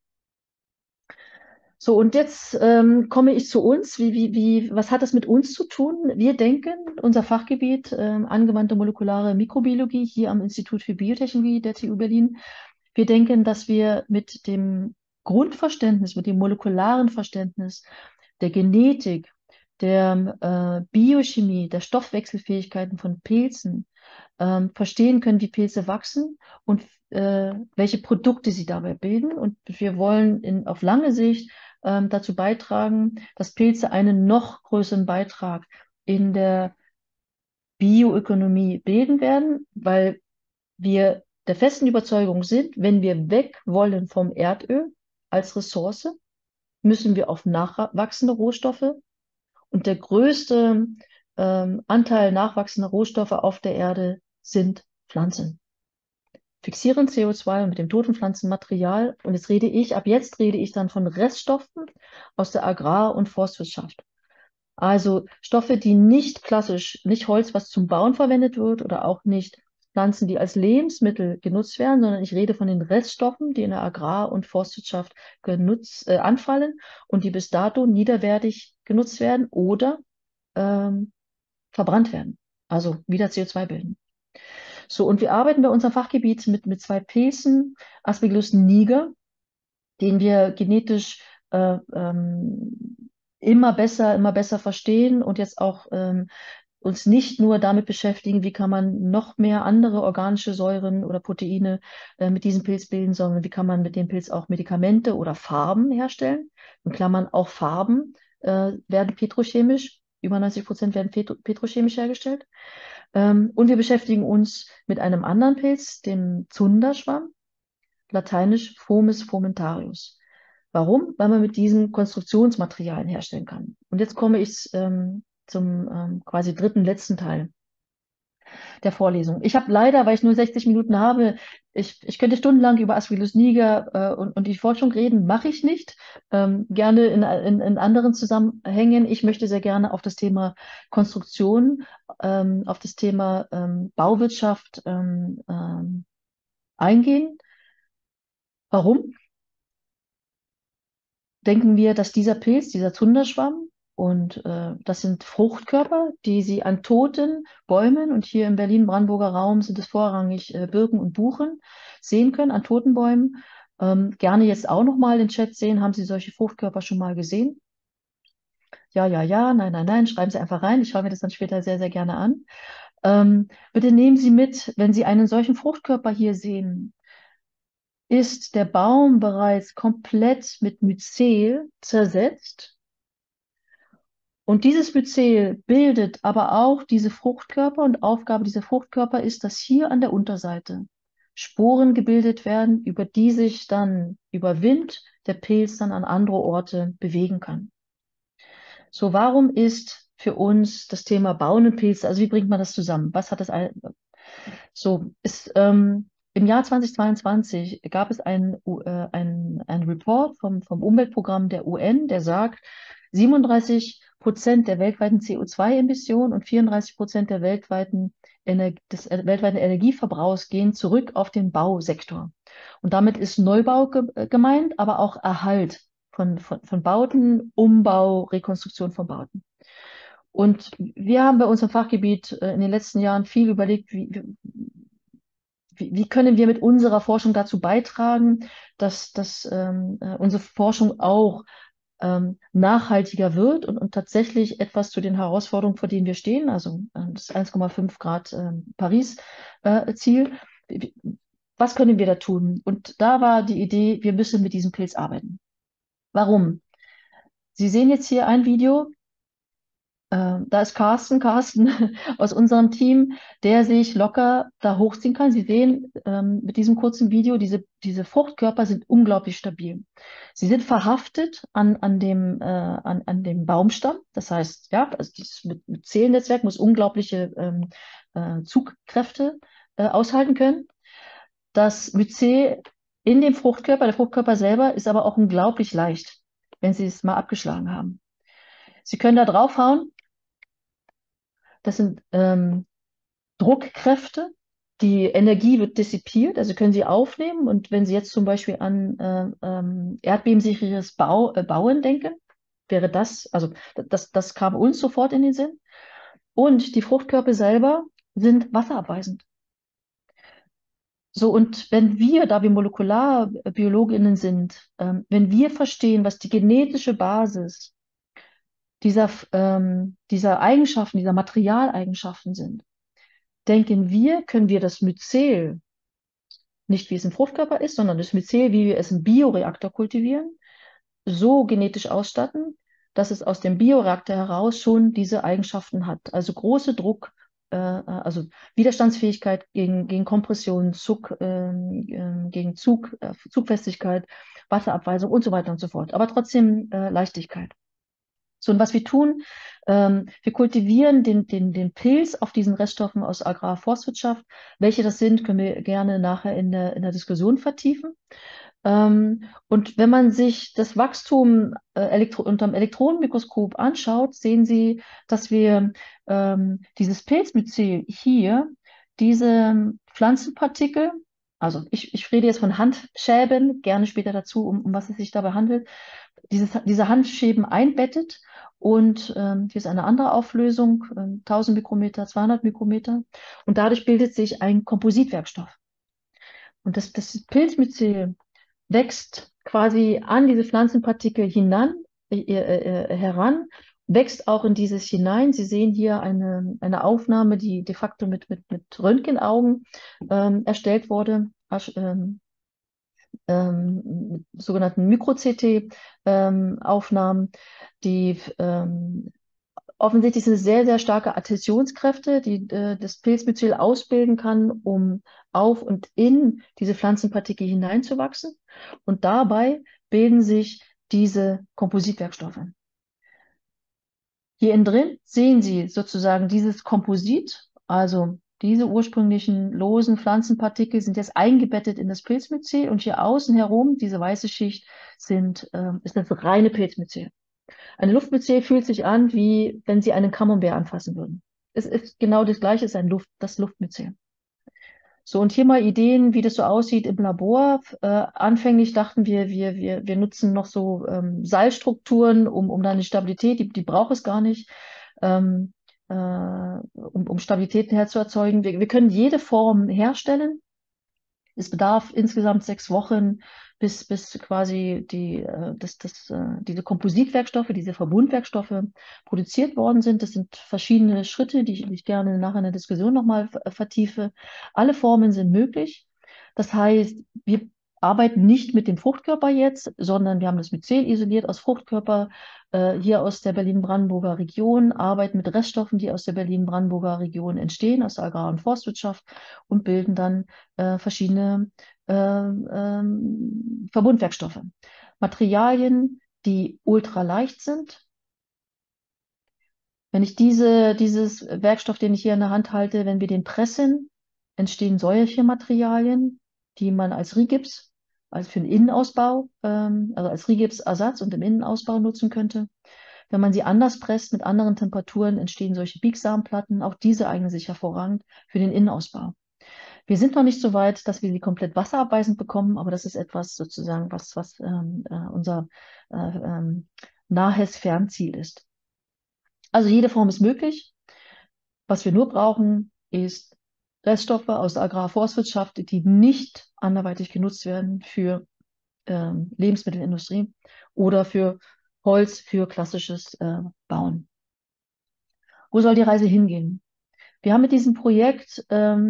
So, und jetzt komme ich zu uns. Was hat das mit uns zu tun? Wir denken, unser Fachgebiet, angewandte molekulare Mikrobiologie hier am Institut für Biotechnologie der TU Berlin, wir denken, dass wir mit dem Grundverständnis, mit dem molekularen Verständnis der Genetik, der Biochemie, der Stoffwechselfähigkeiten von Pilzen verstehen können, wie Pilze wachsen und welche Produkte sie dabei bilden. Und wir wollen auf lange Sicht dazu beitragen, dass Pilze einen noch größeren Beitrag in der Bioökonomie bilden werden, weil wir der festen Überzeugung sind, wenn wir weg wollen vom Erdöl als Ressource, müssen wir auf nachwachsende Rohstoffe und der größte Anteil nachwachsender Rohstoffe auf der Erde sind Pflanzen. Fixieren CO2 mit dem toten Pflanzenmaterial. Und ab jetzt rede ich dann von Reststoffen aus der Agrar- und Forstwirtschaft. Also Stoffe, die nicht klassisch, nicht Holz, was zum Bauen verwendet wird oder auch nicht Pflanzen, die als Lebensmittel genutzt werden, sondern ich rede von den Reststoffen, die in der Agrar- und Forstwirtschaft anfallen und die bis dato niederwertig genutzt werden oder verbrannt werden, also wieder CO2 bilden. So, und wir arbeiten bei unserem Fachgebiet mit zwei Pilzen, Aspergillus niger, den wir genetisch immer besser verstehen und jetzt auch uns nicht nur damit beschäftigen, wie kann man noch mehr andere organische Säuren oder Proteine mit diesem Pilz bilden, sondern wie kann man mit dem Pilz auch Medikamente oder Farben herstellen. In Klammern auch Farben werden petrochemisch, über 90% werden petrochemisch hergestellt. Und wir beschäftigen uns mit einem anderen Pilz, dem Zunderschwamm, lateinisch Fomes fomentarius. Warum? Weil man mit diesen Konstruktionsmaterialien herstellen kann. Und jetzt komme ich zum quasi dritten, letzten Teil der Vorlesung. Ich habe leider, weil ich nur 60 Minuten habe, ich könnte stundenlang über Aspergillus niger und die Forschung reden, mache ich nicht. Gerne in anderen Zusammenhängen. Ich möchte sehr gerne auf das Thema Konstruktion, auf das Thema Bauwirtschaft eingehen. Warum? Denken wir, dass dieser Pilz, dieser Zunderschwamm, und das sind Fruchtkörper, die Sie an toten Bäumen, und hier im Berlin-Brandenburger Raum sind es vorrangig Birken und Buchen, sehen können, an toten Bäumen. Gerne jetzt auch nochmal den Chat sehen. Haben Sie solche Fruchtkörper schon mal gesehen? Ja, ja, ja, nein, nein, nein. Schreiben Sie einfach rein. Ich schaue mir das dann später sehr, sehr gerne an. Bitte nehmen Sie mit, wenn Sie einen solchen Fruchtkörper hier sehen, ist der Baum bereits komplett mit Myzel zersetzt. Und dieses Myzel bildet aber auch diese Fruchtkörper und Aufgabe dieser Fruchtkörper ist, dass hier an der Unterseite Sporen gebildet werden, über die sich dann über Wind der Pilz dann an andere Orte bewegen kann. So, warum ist für uns das Thema Bauen und Pilze, also wie bringt man das zusammen? Was hat das So, im Jahr 2022 gab es ein Report vom Umweltprogramm der UN, der sagt, 37% der weltweiten CO2-Emissionen und 34% des weltweiten Energieverbrauchs gehen zurück auf den Bausektor. Und damit ist Neubau gemeint, aber auch Erhalt von Bauten, Umbau, Rekonstruktion von Bauten. Und wir haben bei unserem Fachgebiet in den letzten Jahren viel überlegt, wie können wir mit unserer Forschung dazu beitragen, dass unsere Forschung auch nachhaltiger wird und tatsächlich etwas zu den Herausforderungen, vor denen wir stehen, also das 1,5 Grad Paris-Ziel. Was können wir da tun? Und da war die Idee, wir müssen mit diesem Pilz arbeiten. Warum? Sie sehen jetzt hier ein Video. Da ist Carsten aus unserem Team, der sich locker da hochziehen kann. Sie sehen mit diesem kurzen Video, diese Fruchtkörper sind unglaublich stabil. Sie sind verhaftet an dem Baumstamm. Das heißt, ja, also dieses mit Zählnetzwerk muss unglaubliche Zugkräfte aushalten können. Das Mycel in dem Fruchtkörper, der Fruchtkörper selber, ist aber auch unglaublich leicht, wenn Sie es mal abgeschlagen haben. Sie können da draufhauen. Das sind Druckkräfte. Die Energie wird dissipiert, also können Sie aufnehmen. Und wenn Sie jetzt zum Beispiel an erdbebensicheres Bauen denken, wäre das kam uns sofort in den Sinn. Und die Fruchtkörper selber sind wasserabweisend. So, und wenn wir, da wir Molekularbiologinnen sind, wenn wir verstehen, was die genetische Basis dieser Eigenschaften, dieser Materialeigenschaften sind, denken wir, können wir das Myzel, nicht wie es im Fruchtkörper ist, sondern das Myzel, wie wir es im Bioreaktor kultivieren, so genetisch ausstatten, dass es aus dem Bioreaktor heraus schon diese Eigenschaften hat. Also große Druck, also Widerstandsfähigkeit gegen Kompression, gegen Zugfestigkeit, Wasserabweisung und so weiter und so fort. Aber trotzdem Leichtigkeit. So, und was wir tun, wir kultivieren den Pilz auf diesen Reststoffen aus Agrarforstwirtschaft. Welche das sind, können wir gerne nachher in der Diskussion vertiefen. Und wenn man sich das Wachstum unterm Elektronenmikroskop anschaut, sehen Sie, dass wir dieses Pilzmyzel hier, diese Pflanzenpartikel, also ich rede jetzt von Handschäben, gerne später dazu, um was es sich dabei handelt, diese Handschäben einbettet. Und hier ist eine andere Auflösung, 1000 Mikrometer, 200 Mikrometer. Und dadurch bildet sich ein Kompositwerkstoff. Und das Pilzmyzel wächst quasi an diese Pflanzenpartikel heran, wächst auch in dieses hinein. Sie sehen hier eine Aufnahme, die de facto mit Röntgenaugen erstellt wurde, mit sogenannten Mikro-CT-Aufnahmen, die offensichtlich sind es sehr, sehr starke Adhäsionskräfte, die das Pilzmyzel ausbilden kann, um auf und in diese Pflanzenpartikel hineinzuwachsen. Und dabei bilden sich diese Kompositwerkstoffe. Hier innen drin sehen Sie sozusagen dieses Komposit, also diese ursprünglichen losen Pflanzenpartikel sind jetzt eingebettet in das Pilzmyzel und hier außen herum, diese weiße Schicht, ist das reine Pilzmyzel. Eine Luftmyzel fühlt sich an, wie wenn Sie einen Camembert anfassen würden. Es ist genau das Gleiche, es ist das Luftmyzel. So, und hier mal Ideen, wie das so aussieht im Labor. Anfänglich dachten wir nutzen noch so Seilstrukturen, um dann die Stabilität, die braucht es gar nicht, um Stabilitäten herzuerzeugen. Wir können jede Form herstellen. Es bedarf insgesamt 6 Wochen, bis quasi diese Kompositwerkstoffe, diese Verbundwerkstoffe produziert worden sind. Das sind verschiedene Schritte, die ich gerne nachher in der Diskussion nochmal vertiefe. Alle Formen sind möglich. Das heißt, wir arbeiten nicht mit dem Fruchtkörper jetzt, sondern wir haben das Myzel isoliert aus Fruchtkörper, hier aus der Berlin-Brandenburger Region, arbeiten mit Reststoffen, die aus der Berlin-Brandenburger Region entstehen, aus der Agrar- und Forstwirtschaft und bilden dann verschiedene Verbundwerkstoffe. Materialien, die ultraleicht sind. Wenn ich dieses Werkstoff, den ich hier in der Hand halte, wenn wir den pressen, entstehen solche Materialien, die man als Rigips, also für den Innenausbau, also als Rigipsersatz und im Innenausbau nutzen könnte. Wenn man sie anders presst mit anderen Temperaturen, entstehen solche Biegsamenplatten. Auch diese eignen sich hervorragend für den Innenausbau. Wir sind noch nicht so weit, dass wir sie komplett wasserabweisend bekommen, aber das ist etwas sozusagen, was unser nahes Fernziel ist. Also jede Form ist möglich. Was wir nur brauchen, ist Reststoffe aus der Agrarforstwirtschaft, die nicht anderweitig genutzt werden für Lebensmittelindustrie oder für Holz, für klassisches Bauen. Wo soll die Reise hingehen? Wir haben mit diesem Projekt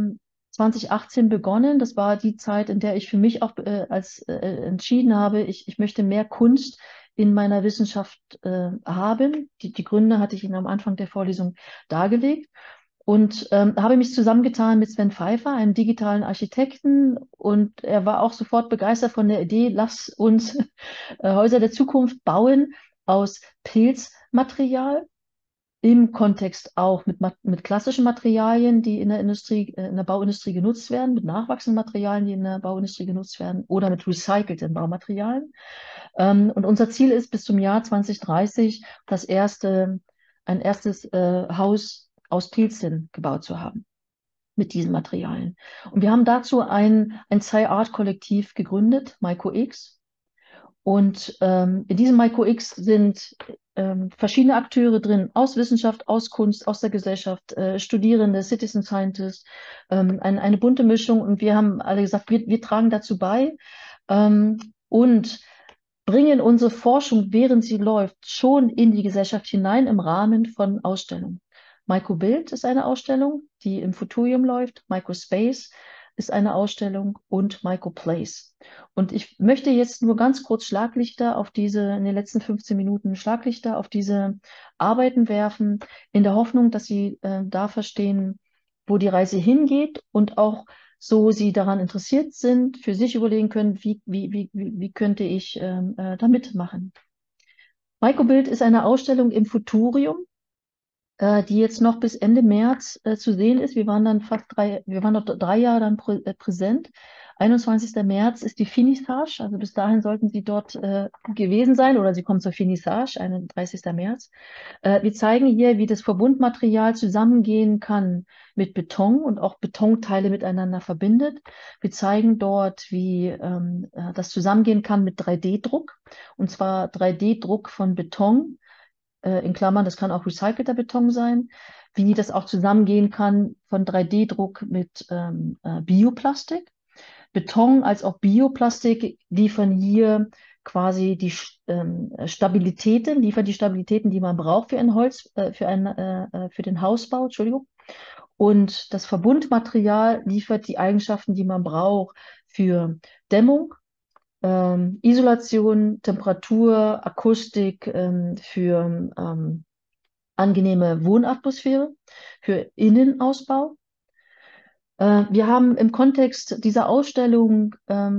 2018 begonnen. Das war die Zeit, in der ich für mich auch entschieden habe, ich möchte mehr Kunst in meiner Wissenschaft haben. Die Gründe hatte ich Ihnen am Anfang der Vorlesung dargelegt. Und habe mich zusammengetan mit Sven Pfeiffer, einem digitalen Architekten. Und er war auch sofort begeistert von der Idee, lass uns Häuser der Zukunft bauen aus Pilzmaterial im Kontext auch mit klassischen Materialien, die in der Industrie, in der Bauindustrie genutzt werden, mit nachwachsenden Materialien, die in der Bauindustrie genutzt werden, oder mit recycelten Baumaterialien. Und unser Ziel ist, bis zum Jahr 2030 ein erstes Haus aus Pilzen gebaut zu haben mit diesen Materialien. Und wir haben dazu ein Sci-Art-Kollektiv gegründet, MycoX. Und in diesem MycoX sind verschiedene Akteure drin, aus Wissenschaft, aus Kunst, aus der Gesellschaft, Studierende, Citizen Scientists, eine bunte Mischung. Und wir haben alle gesagt, wir tragen dazu bei und bringen unsere Forschung, während sie läuft, schon in die Gesellschaft hinein im Rahmen von Ausstellungen. MycoBild ist eine Ausstellung, die im Futurium läuft. MycoSpace ist eine Ausstellung und MycoPlace. Und ich möchte jetzt nur ganz kurz Schlaglichter auf in den letzten 15 Minuten Schlaglichter auf diese Arbeiten werfen, in der Hoffnung, dass Sie da verstehen, wo die Reise hingeht und auch so Sie daran interessiert sind, für sich überlegen können, wie könnte ich da mitmachen. MycoBild ist eine Ausstellung im Futurium, die jetzt noch bis Ende März zu sehen ist. Wir waren noch 3 Jahre dann präsent. 21. März ist die Finissage, also bis dahin sollten Sie dort gewesen sein oder Sie kommen zur Finissage, 31. März. Wir zeigen hier, wie das Verbundmaterial zusammengehen kann mit Beton und auch Betonteile miteinander verbindet. Wir zeigen dort, wie das zusammengehen kann mit 3D-Druck, und zwar 3D-Druck von Beton, in Klammern, das kann auch recycelter Beton sein, wie das auch zusammengehen kann von 3D-Druck mit Bioplastik. Beton als auch Bioplastik liefern hier quasi Stabilitäten, die man braucht für ein Holz, für den Hausbau, Entschuldigung. Und das Verbundmaterial liefert die Eigenschaften, die man braucht für Dämmung, Isolation, Temperatur, Akustik, für angenehme Wohnatmosphäre, für Innenausbau. Wir haben im Kontext dieser Ausstellung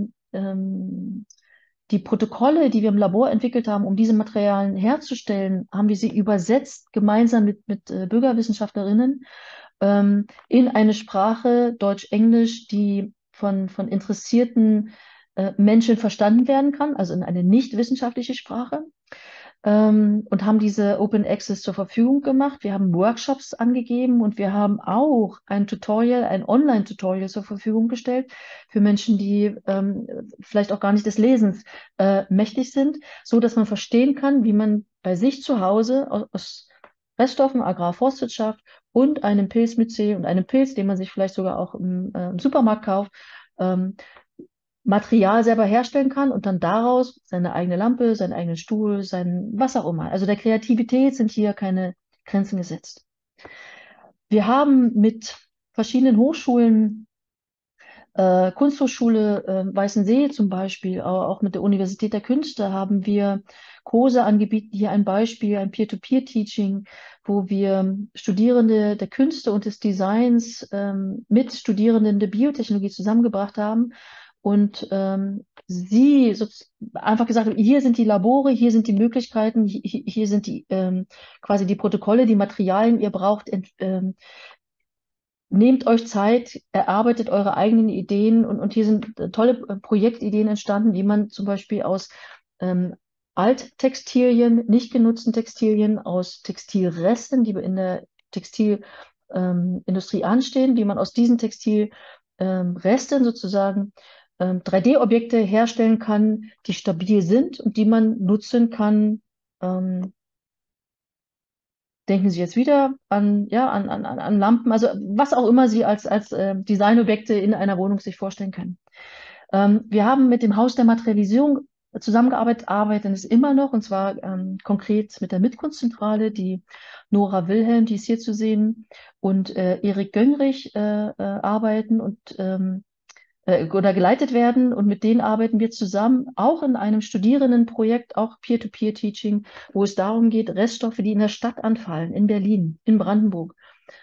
die Protokolle, die wir im Labor entwickelt haben, um diese Materialien herzustellen, haben wir sie übersetzt, gemeinsam mit Bürgerwissenschaftlerinnen, in eine Sprache, Deutsch-Englisch, die von interessierten Menschen verstanden werden kann, also in eine nicht wissenschaftliche Sprache. Und haben diese Open Access zur Verfügung gemacht. Wir haben Workshops angegeben und wir haben auch ein Online-Tutorial zur Verfügung gestellt für Menschen, die vielleicht auch gar nicht des Lesens mächtig sind, so dass man verstehen kann, wie man bei sich zu Hause aus Reststoffen, Agrarforstwirtschaft und einem Pilz mit C und einem Pilz, den man sich vielleicht sogar auch im Supermarkt kauft, Material selber herstellen kann und dann daraus seine eigene Lampe, seinen eigenen Stuhl, was auch immer. Also der Kreativität sind hier keine Grenzen gesetzt. Wir haben mit verschiedenen Hochschulen, Kunsthochschule Weißensee zum Beispiel, auch mit der Universität der Künste haben wir Kurse angeboten. Hier ein Beispiel, ein Peer-to-Peer-Teaching, wo wir Studierende der Künste und des Designs mit Studierenden der Biotechnologie zusammengebracht haben und sie einfach gesagt haben, hier sind die Labore, hier sind die Möglichkeiten, hier sind quasi die Protokolle, die Materialien, ihr braucht nehmt euch Zeit, erarbeitet eure eigenen Ideen und hier sind tolle Projektideen entstanden, wie man zum Beispiel aus ähm, Alttextilien, nicht genutzten Textilien, aus Textilresten, die in der Textilindustrie Industrie anstehen, wie man aus diesen Textilresten sozusagen 3D-Objekte herstellen kann, die stabil sind und die man nutzen kann. Denken Sie jetzt wieder an, ja, an Lampen, also was auch immer Sie als Designobjekte in einer Wohnung sich vorstellen können. Wir haben mit dem Haus der Materialisierung zusammengearbeitet, arbeiten es immer noch, und zwar konkret mit der Mitkunstzentrale, die Nora Wilhelm, die ist hier zu sehen, und Erik Gönrich arbeiten und oder geleitet werden. Und mit denen arbeiten wir zusammen, auch in einem Studierendenprojekt, auch Peer-to-Peer-Teaching, wo es darum geht, Reststoffe, die in der Stadt anfallen, in Berlin, in Brandenburg,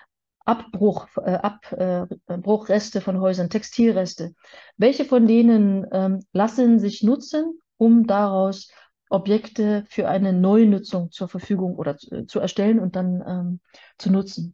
Abbruchreste von Häusern, Textilreste. Welche von denen lassen sich nutzen, um daraus Objekte für eine Neunutzung zur Verfügung oder zu erstellen und dann zu nutzen?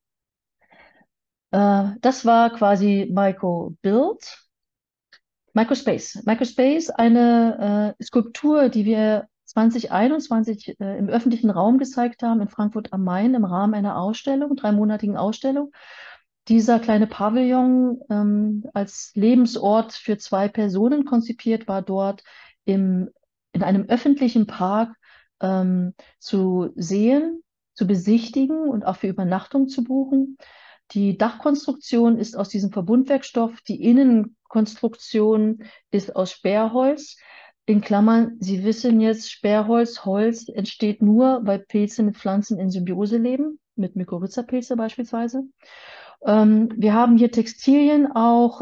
Das war quasi Microbuild. Microspace. Microspace, eine Skulptur, die wir 2021 im öffentlichen Raum gezeigt haben in Frankfurt am Main im Rahmen einer Ausstellung, dreimonatigen Ausstellung. Dieser kleine Pavillon als Lebensort für 2 Personen konzipiert, war dort in einem öffentlichen Park zu sehen, zu besichtigen und auch für Übernachtung zu buchen. Die Dachkonstruktion ist aus diesem Verbundwerkstoff, die Innenkonstruktion ist aus Sperrholz. In Klammern, Sie wissen jetzt, Sperrholz, Holz entsteht nur, weil Pilze mit Pflanzen in Symbiose leben, mit Mykorrhiza-Pilze beispielsweise. Wir haben hier Textilien auch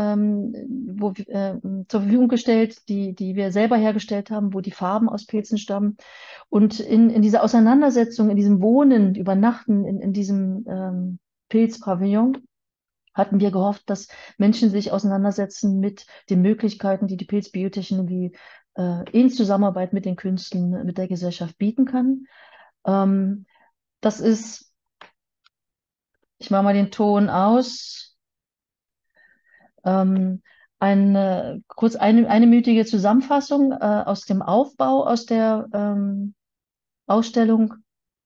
zur Verfügung gestellt, die wir selber hergestellt haben, wo die Farben aus Pilzen stammen. Und in dieser Auseinandersetzung, in diesem Wohnen, Übernachten, in diesem Pilzpavillon, hatten wir gehofft, dass Menschen sich auseinandersetzen mit den Möglichkeiten, die die Pilzbiotechnologie in Zusammenarbeit mit den Künsten, mit der Gesellschaft bieten kann. Das ist, ich mache mal den Ton aus, kurz eine einminütige Zusammenfassung aus dem Aufbau aus der Ausstellung.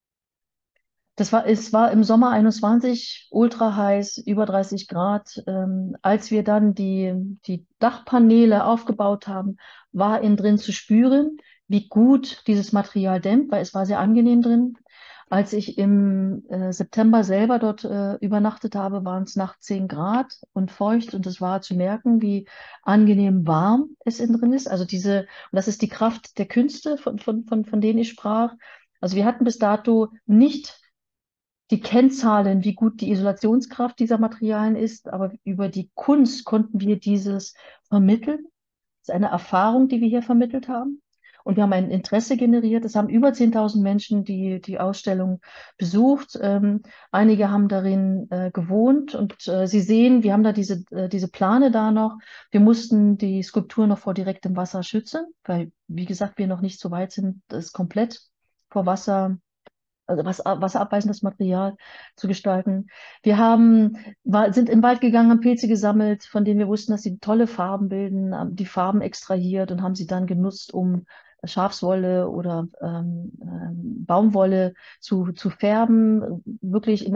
Es war im Sommer 21 ultra heiß, über 30 Grad. Als wir dann die Dachpaneele aufgebaut haben, war innen drin zu spüren, wie gut dieses Material dämmt, weil es war sehr angenehm drin. Als ich im September selber dort übernachtet habe, waren es nachts 10 Grad und feucht, und es war zu merken, wie angenehm warm es innen drin ist. Und das ist die Kraft der Künste, von denen ich sprach. Also wir hatten bis dato nicht die Kennzahlen, wie gut die Isolationskraft dieser Materialien ist, aber über die Kunst konnten wir dieses vermitteln. Das ist eine Erfahrung, die wir hier vermittelt haben. Und wir haben ein Interesse generiert. Es haben über 10.000 Menschen die Ausstellung besucht. Einige haben darin gewohnt, und Sie sehen, wir haben da diese Plane da noch. Wir mussten die Skulptur noch vor direktem Wasser schützen, weil, wie gesagt, wir noch nicht so weit sind, das komplett vor Wasser, also wasserabweisendes Material zu gestalten. Sind im Wald gegangen, haben Pilze gesammelt, von denen wir wussten, dass sie tolle Farben bilden, haben die Farben extrahiert und haben sie dann genutzt, um Schafswolle oder Baumwolle zu färben, wirklich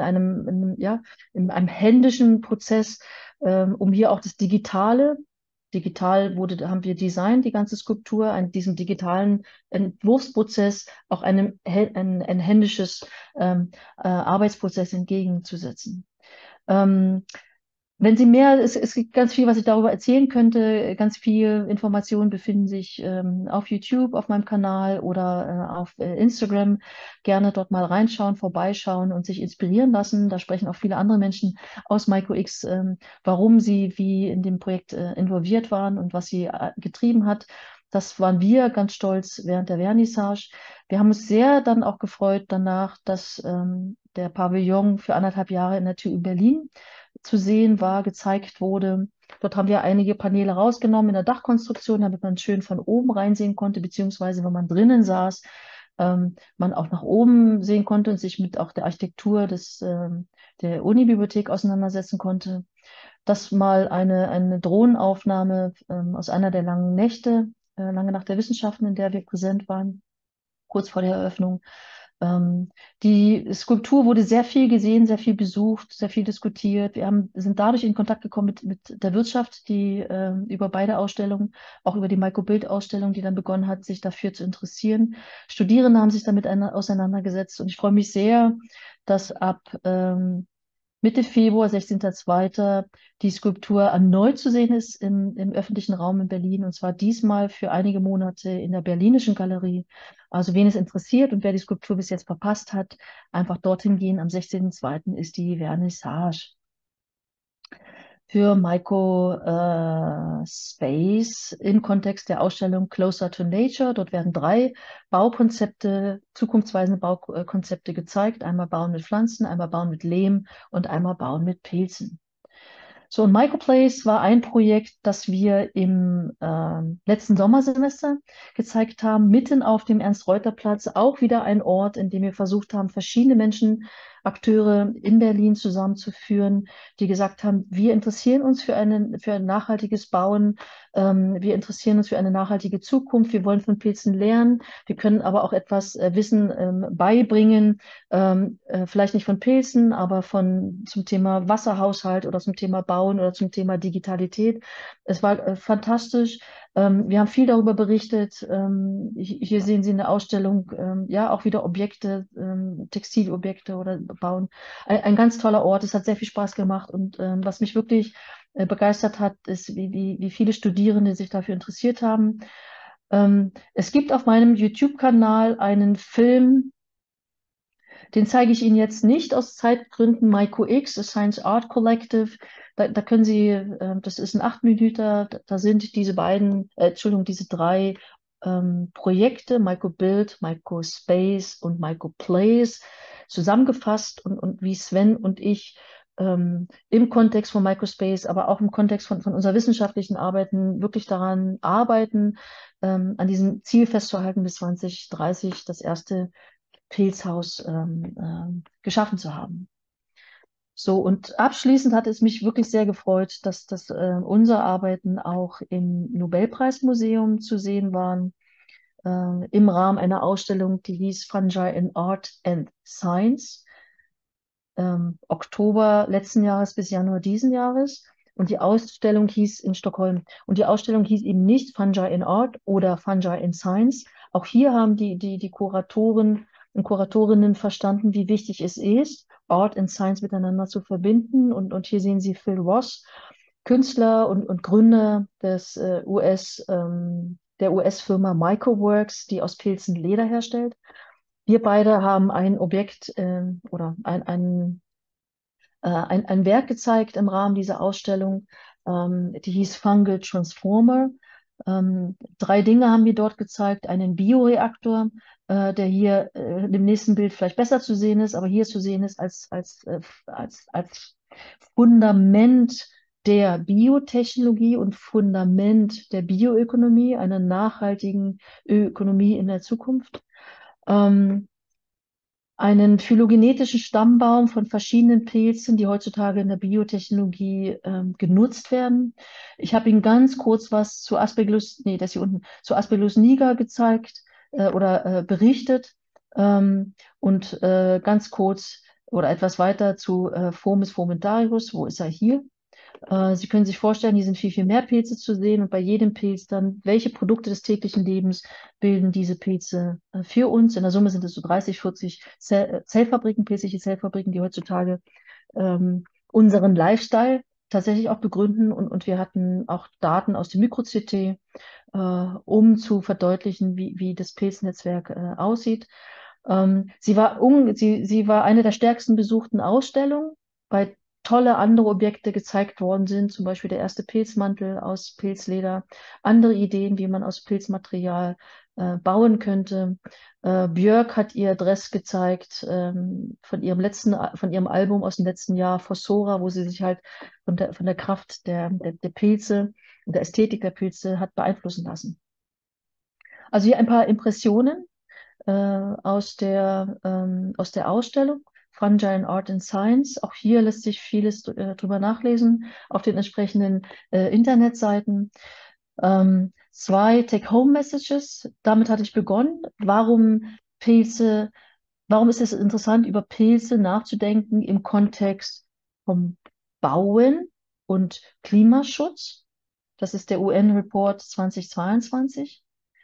in einem händischen Prozess, um hier auch das Digitale. Haben wir designt, die ganze Skulptur, diesem digitalen Entwurfsprozess auch ein händisches Arbeitsprozess entgegenzusetzen. Ähm, Wenn Sie es gibt ganz viel, was ich darüber erzählen könnte. Ganz viele Informationen befinden sich auf YouTube, auf meinem Kanal oder auf Instagram. Gerne dort mal reinschauen, vorbeischauen und sich inspirieren lassen. Da sprechen auch viele andere Menschen aus MicroX, warum sie wie in dem Projekt involviert waren und was sie getrieben hat. Das waren wir ganz stolz während der Vernissage. Wir haben uns sehr dann auch gefreut danach, dass der Pavillon für 1,5 Jahre in der TU Berlin zu sehen war, gezeigt wurde. Dort haben wir einige Paneele rausgenommen in der Dachkonstruktion, damit man schön von oben reinsehen konnte, beziehungsweise wenn man drinnen saß, man auch nach oben sehen konnte und sich mit auch der Architektur der Unibibliothek auseinandersetzen konnte. Das mal eine Drohnenaufnahme aus einer der langen Nächte, lange Nacht der Wissenschaften, in der wir präsent waren, kurz vor der Eröffnung. Die Skulptur wurde sehr viel gesehen, sehr viel besucht, sehr viel diskutiert. Sind dadurch in Kontakt gekommen mit der Wirtschaft, die über beide Ausstellungen, auch über die Maiko Bild-Ausstellung, die dann begonnen hat, sich dafür zu interessieren. Studierende haben sich damit auseinandergesetzt und ich freue mich sehr, dass ab Mitte Februar, 16.02., die Skulptur erneut zu sehen ist im öffentlichen Raum in Berlin, und zwar diesmal für einige Monate in der Berlinischen Galerie. Also wen es interessiert und wer die Skulptur bis jetzt verpasst hat, einfach dorthin gehen. Am 16.02. ist die Vernissage. Für Maiko Space im Kontext der Ausstellung Closer to Nature. Dort werden 3 Baukonzepte, zukunftsweisende Baukonzepte gezeigt. Einmal Bauen mit Pflanzen, einmal Bauen mit Lehm und einmal Bauen mit Pilzen. So, und Microplace war ein Projekt, das wir im letzten Sommersemester gezeigt haben, mitten auf dem Ernst-Reuter-Platz. Auch wieder ein Ort, in dem wir versucht haben, verschiedene Menschen, Akteure in Berlin zusammenzuführen, die gesagt haben, wir interessieren uns für ein nachhaltiges Bauen, wir interessieren uns für eine nachhaltige Zukunft, wir wollen von Pilzen lernen, wir können aber auch etwas Wissen beibringen, vielleicht nicht von Pilzen, aber zum Thema Wasserhaushalt oder zum Thema Bauen oder zum Thema Digitalität. Es war fantastisch. Wir haben viel darüber berichtet. Hier sehen Sie in der Ausstellung ja auch wieder Objekte, Textilobjekte oder Bauen. Ein ganz toller Ort. Es hat sehr viel Spaß gemacht. Und was mich wirklich begeistert hat, ist, wie viele Studierende sich dafür interessiert haben. Es gibt auf meinem YouTube-Kanal einen Film, den zeige ich Ihnen jetzt nicht aus Zeitgründen. Maiko X, a Science Art Collective. Da können Sie, das ist ein 8-Minüter, da sind diese Entschuldigung, diese 3 Projekte, Maiko Build, Maiko Space und Maiko Plays, zusammengefasst und wie Sven und ich im Kontext von Microspace, aber auch im Kontext von unserer wissenschaftlichen Arbeiten wirklich daran arbeiten, an diesem Ziel festzuhalten, bis 2030 das erste Pilzhaus geschaffen zu haben. So, und abschließend hat es mich wirklich sehr gefreut, dass unsere Arbeiten auch im Nobelpreismuseum zu sehen waren, im Rahmen einer Ausstellung, die hieß Fungi in Art and Science, Oktober letzten Jahres bis Januar diesen Jahres. Und die Ausstellung hieß in Stockholm. Und die Ausstellung hieß eben nicht Fungi in Art oder Fungi in Science. Auch hier haben die Kuratoren und Kuratorinnen verstanden, wie wichtig es ist, Art und Science miteinander zu verbinden. Und hier sehen Sie Phil Ross, Künstler und Gründer der US-Firma Microworks, die aus Pilzen Leder herstellt. Wir beide haben ein Objekt oder ein Werk gezeigt im Rahmen dieser Ausstellung, die hieß Fungal Transformer. 3 Dinge haben wir dort gezeigt. Einen Bioreaktor, der hier im nächsten Bild vielleicht besser zu sehen ist, aber hier zu sehen ist als Fundament der Biotechnologie und Fundament der Bioökonomie, einer nachhaltigen Ökonomie in der Zukunft. Einen phylogenetischen Stammbaum von verschiedenen Pilzen, die heutzutage in der Biotechnologie genutzt werden. Ich habe Ihnen ganz kurz was zu das hier unten, zu Aspergillus niger gezeigt oder berichtet und ganz kurz oder etwas weiter zu Fomis fomentarius. Wo ist er hier? Sie können sich vorstellen, hier sind viel, viel mehr Pilze zu sehen und bei jedem Pilz dann, welche Produkte des täglichen Lebens bilden diese Pilze für uns. In der Summe sind es so 30, 40 Zellfabriken, pilzliche Zellfabriken, die heutzutage unseren Lifestyle tatsächlich auch begründen und wir hatten auch Daten aus dem Mikro-CT, um zu verdeutlichen, wie das Pilznetzwerk aussieht. Sie war eine der stärksten besuchten Ausstellungen, bei tolle andere Objekte gezeigt worden sind, zum Beispiel der erste Pilzmantel aus Pilzleder, andere Ideen, wie man aus Pilzmaterial bauen könnte. Björk hat ihr Dress gezeigt von ihrem Album aus dem letzten Jahr, Fossora, wo sie sich halt von der Kraft der Pilze und der Ästhetik der Pilze hat beeinflussen lassen. Also hier ein paar Impressionen aus der Ausstellung. Fungi in Art and Science. Auch hier lässt sich vieles drüber nachlesen auf den entsprechenden Internetseiten. 2 Take-Home-Messages. Damit hatte ich begonnen. Warum ist es interessant, über Pilze nachzudenken im Kontext vom Bauen und Klimaschutz? Das ist der UN-Report 2022.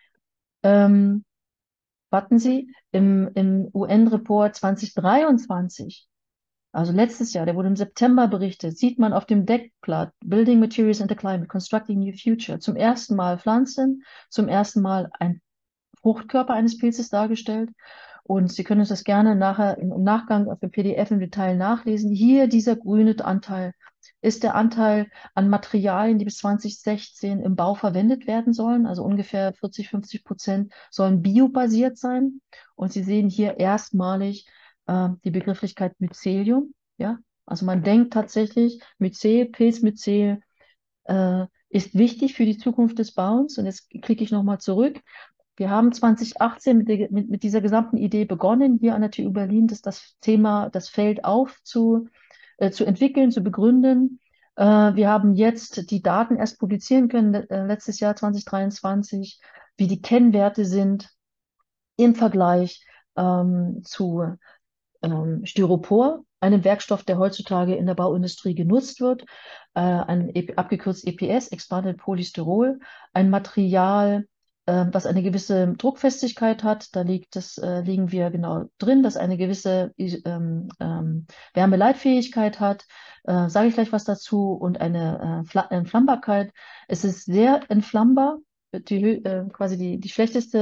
Warten Sie, im UN-Report 2023, also letztes Jahr, der wurde im September berichtet, sieht man auf dem Deckblatt Building Materials and the Climate, Constructing New Future, zum ersten Mal Pflanzen, zum ersten Mal ein Fruchtkörper eines Pilzes dargestellt. Und Sie können uns das gerne nachher im Nachgang auf dem PDF im Detail nachlesen. Hier dieser grüne Anteil ist der Anteil an Materialien, die bis 2016 im Bau verwendet werden sollen. Also ungefähr 40-50% sollen biobasiert sein. Und Sie sehen hier erstmalig die Begrifflichkeit Mycelium. Ja? Also man denkt tatsächlich, Mycel, Pilzmycel ist wichtig für die Zukunft des Bauens. Und jetzt klicke ich nochmal zurück. Wir haben 2018 mit dieser gesamten Idee begonnen, hier an der TU Berlin, das Thema, das Feld zu entwickeln, zu begründen. Wir haben jetzt die Daten erst publizieren können, letztes Jahr 2023, wie die Kennwerte sind im Vergleich zu Styropor, einem Werkstoff, der heutzutage in der Bauindustrie genutzt wird, abgekürzt EPS, Expanded Polystyrol, ein Material, was eine gewisse Druckfestigkeit hat. Da liegen wir genau drin, dass eine gewisse Wärmeleitfähigkeit hat. Sage ich gleich was dazu. Und eine Entflammbarkeit. Es ist sehr entflammbar, quasi die schlechteste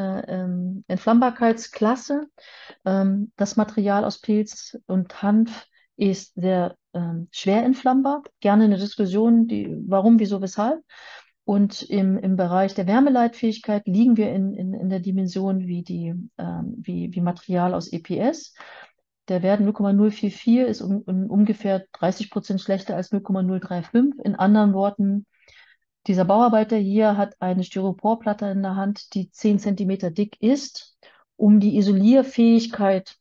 Entflammbarkeitsklasse. Das Material aus Pilz und Hanf ist sehr schwer entflammbar. Gerne eine Diskussion, warum, wieso, weshalb. Und im Bereich der Wärmeleitfähigkeit liegen wir in der Dimension wie Material aus EPS. Der Wert 0,044 ist ungefähr 30% schlechter als 0,035. In anderen Worten, dieser Bauarbeiter hier hat eine Styroporplatte in der Hand, die 10 Zentimeter dick ist. Um die Isolierfähigkeit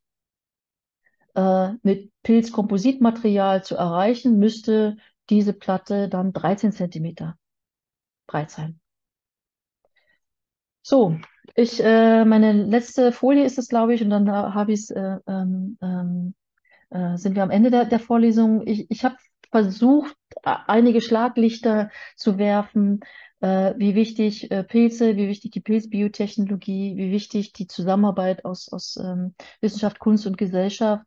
mit Pilzkompositmaterial zu erreichen, müsste diese Platte dann 13 Zentimeter breit sein. So, meine letzte Folie ist es, glaube ich, und dann sind wir am Ende der Vorlesung. Ich habe versucht, einige Schlaglichter zu werfen, wie wichtig Pilze, wie wichtig die Pilzbiotechnologie, wie wichtig die Zusammenarbeit aus Wissenschaft, Kunst und Gesellschaft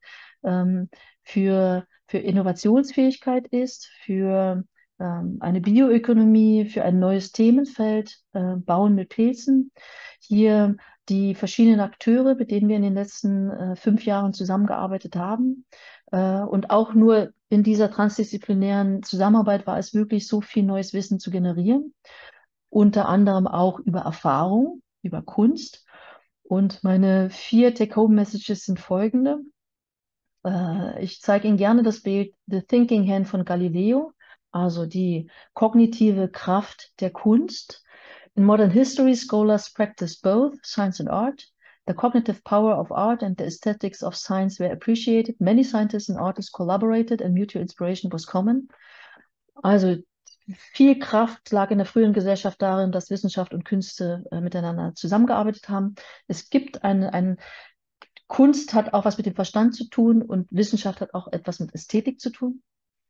für Innovationsfähigkeit ist, für eine Bioökonomie, für ein neues Themenfeld, Bauen mit Pilzen. Hier die verschiedenen Akteure, mit denen wir in den letzten 5 Jahren zusammengearbeitet haben. Und auch nur in dieser transdisziplinären Zusammenarbeit war es möglich, so viel neues Wissen zu generieren. Unter anderem auch über Erfahrung, über Kunst. Und meine 4 Take-Home-Messages sind folgende. Ich zeige Ihnen gerne das Bild The Thinking Hand von Galileo, also die kognitive Kraft der Kunst. In modern history, scholars practice both science and art. The cognitive power of art and the aesthetics of science were appreciated. Many scientists and artists collaborated and mutual inspiration was common. Also viel Kraft lag in der frühen Gesellschaft darin, dass Wissenschaft und Künste miteinander zusammengearbeitet haben. Es gibt Kunst hat auch was mit dem Verstand zu tun und Wissenschaft hat auch etwas mit Ästhetik zu tun.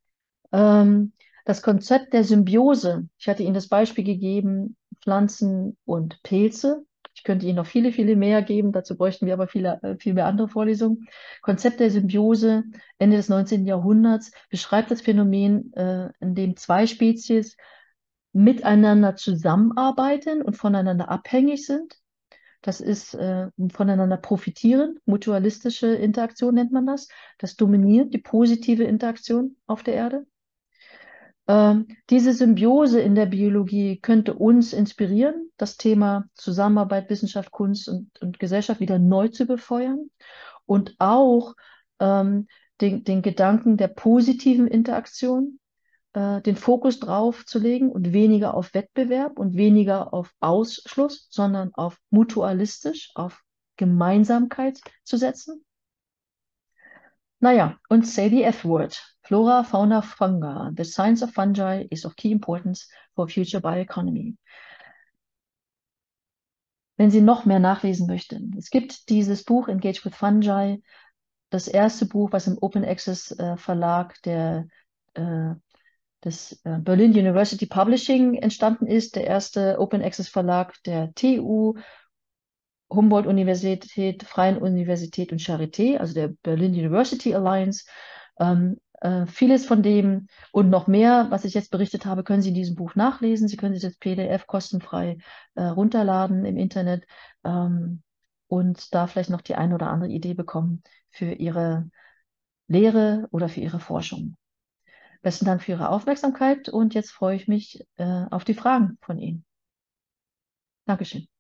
Das Konzept der Symbiose, ich hatte Ihnen das Beispiel gegeben, Pflanzen und Pilze. Ich könnte Ihnen noch viele, viele mehr geben, dazu bräuchten wir aber viel mehr andere Vorlesungen. Konzept der Symbiose, Ende des 19. Jahrhunderts, beschreibt das Phänomen, in dem 2 Spezies miteinander zusammenarbeiten und voneinander abhängig sind. Das ist voneinander profitieren, mutualistische Interaktion nennt man das. Das dominiert die positive Interaktion auf der Erde. Diese Symbiose in der Biologie könnte uns inspirieren, das Thema Zusammenarbeit, Wissenschaft, Kunst und Gesellschaft wieder neu zu befeuern und auch den Gedanken der positiven Interaktion, den Fokus drauf zu legen und weniger auf Wettbewerb und weniger auf Ausschluss, sondern auf mutualistisch, auf Gemeinsamkeit zu setzen. Naja, und say the F-word. Flora, Fauna, Fungi. The science of fungi is of key importance for future bioeconomy. Wenn Sie noch mehr nachlesen möchten, es gibt dieses Buch Engage with Fungi, das erste Buch, was im Open Access Verlag äh, des Berlin University Publishing entstanden ist, der erste Open Access Verlag der TU, Humboldt-Universität, Freien Universität und Charité, also der Berlin University Alliance. Vieles von dem und noch mehr, was ich jetzt berichtet habe, können Sie in diesem Buch nachlesen. Sie können sich das PDF kostenfrei runterladen im Internet und da vielleicht noch die eine oder andere Idee bekommen für Ihre Lehre oder für Ihre Forschung. Besten Dank für Ihre Aufmerksamkeit und jetzt freue ich mich auf die Fragen von Ihnen. Dankeschön.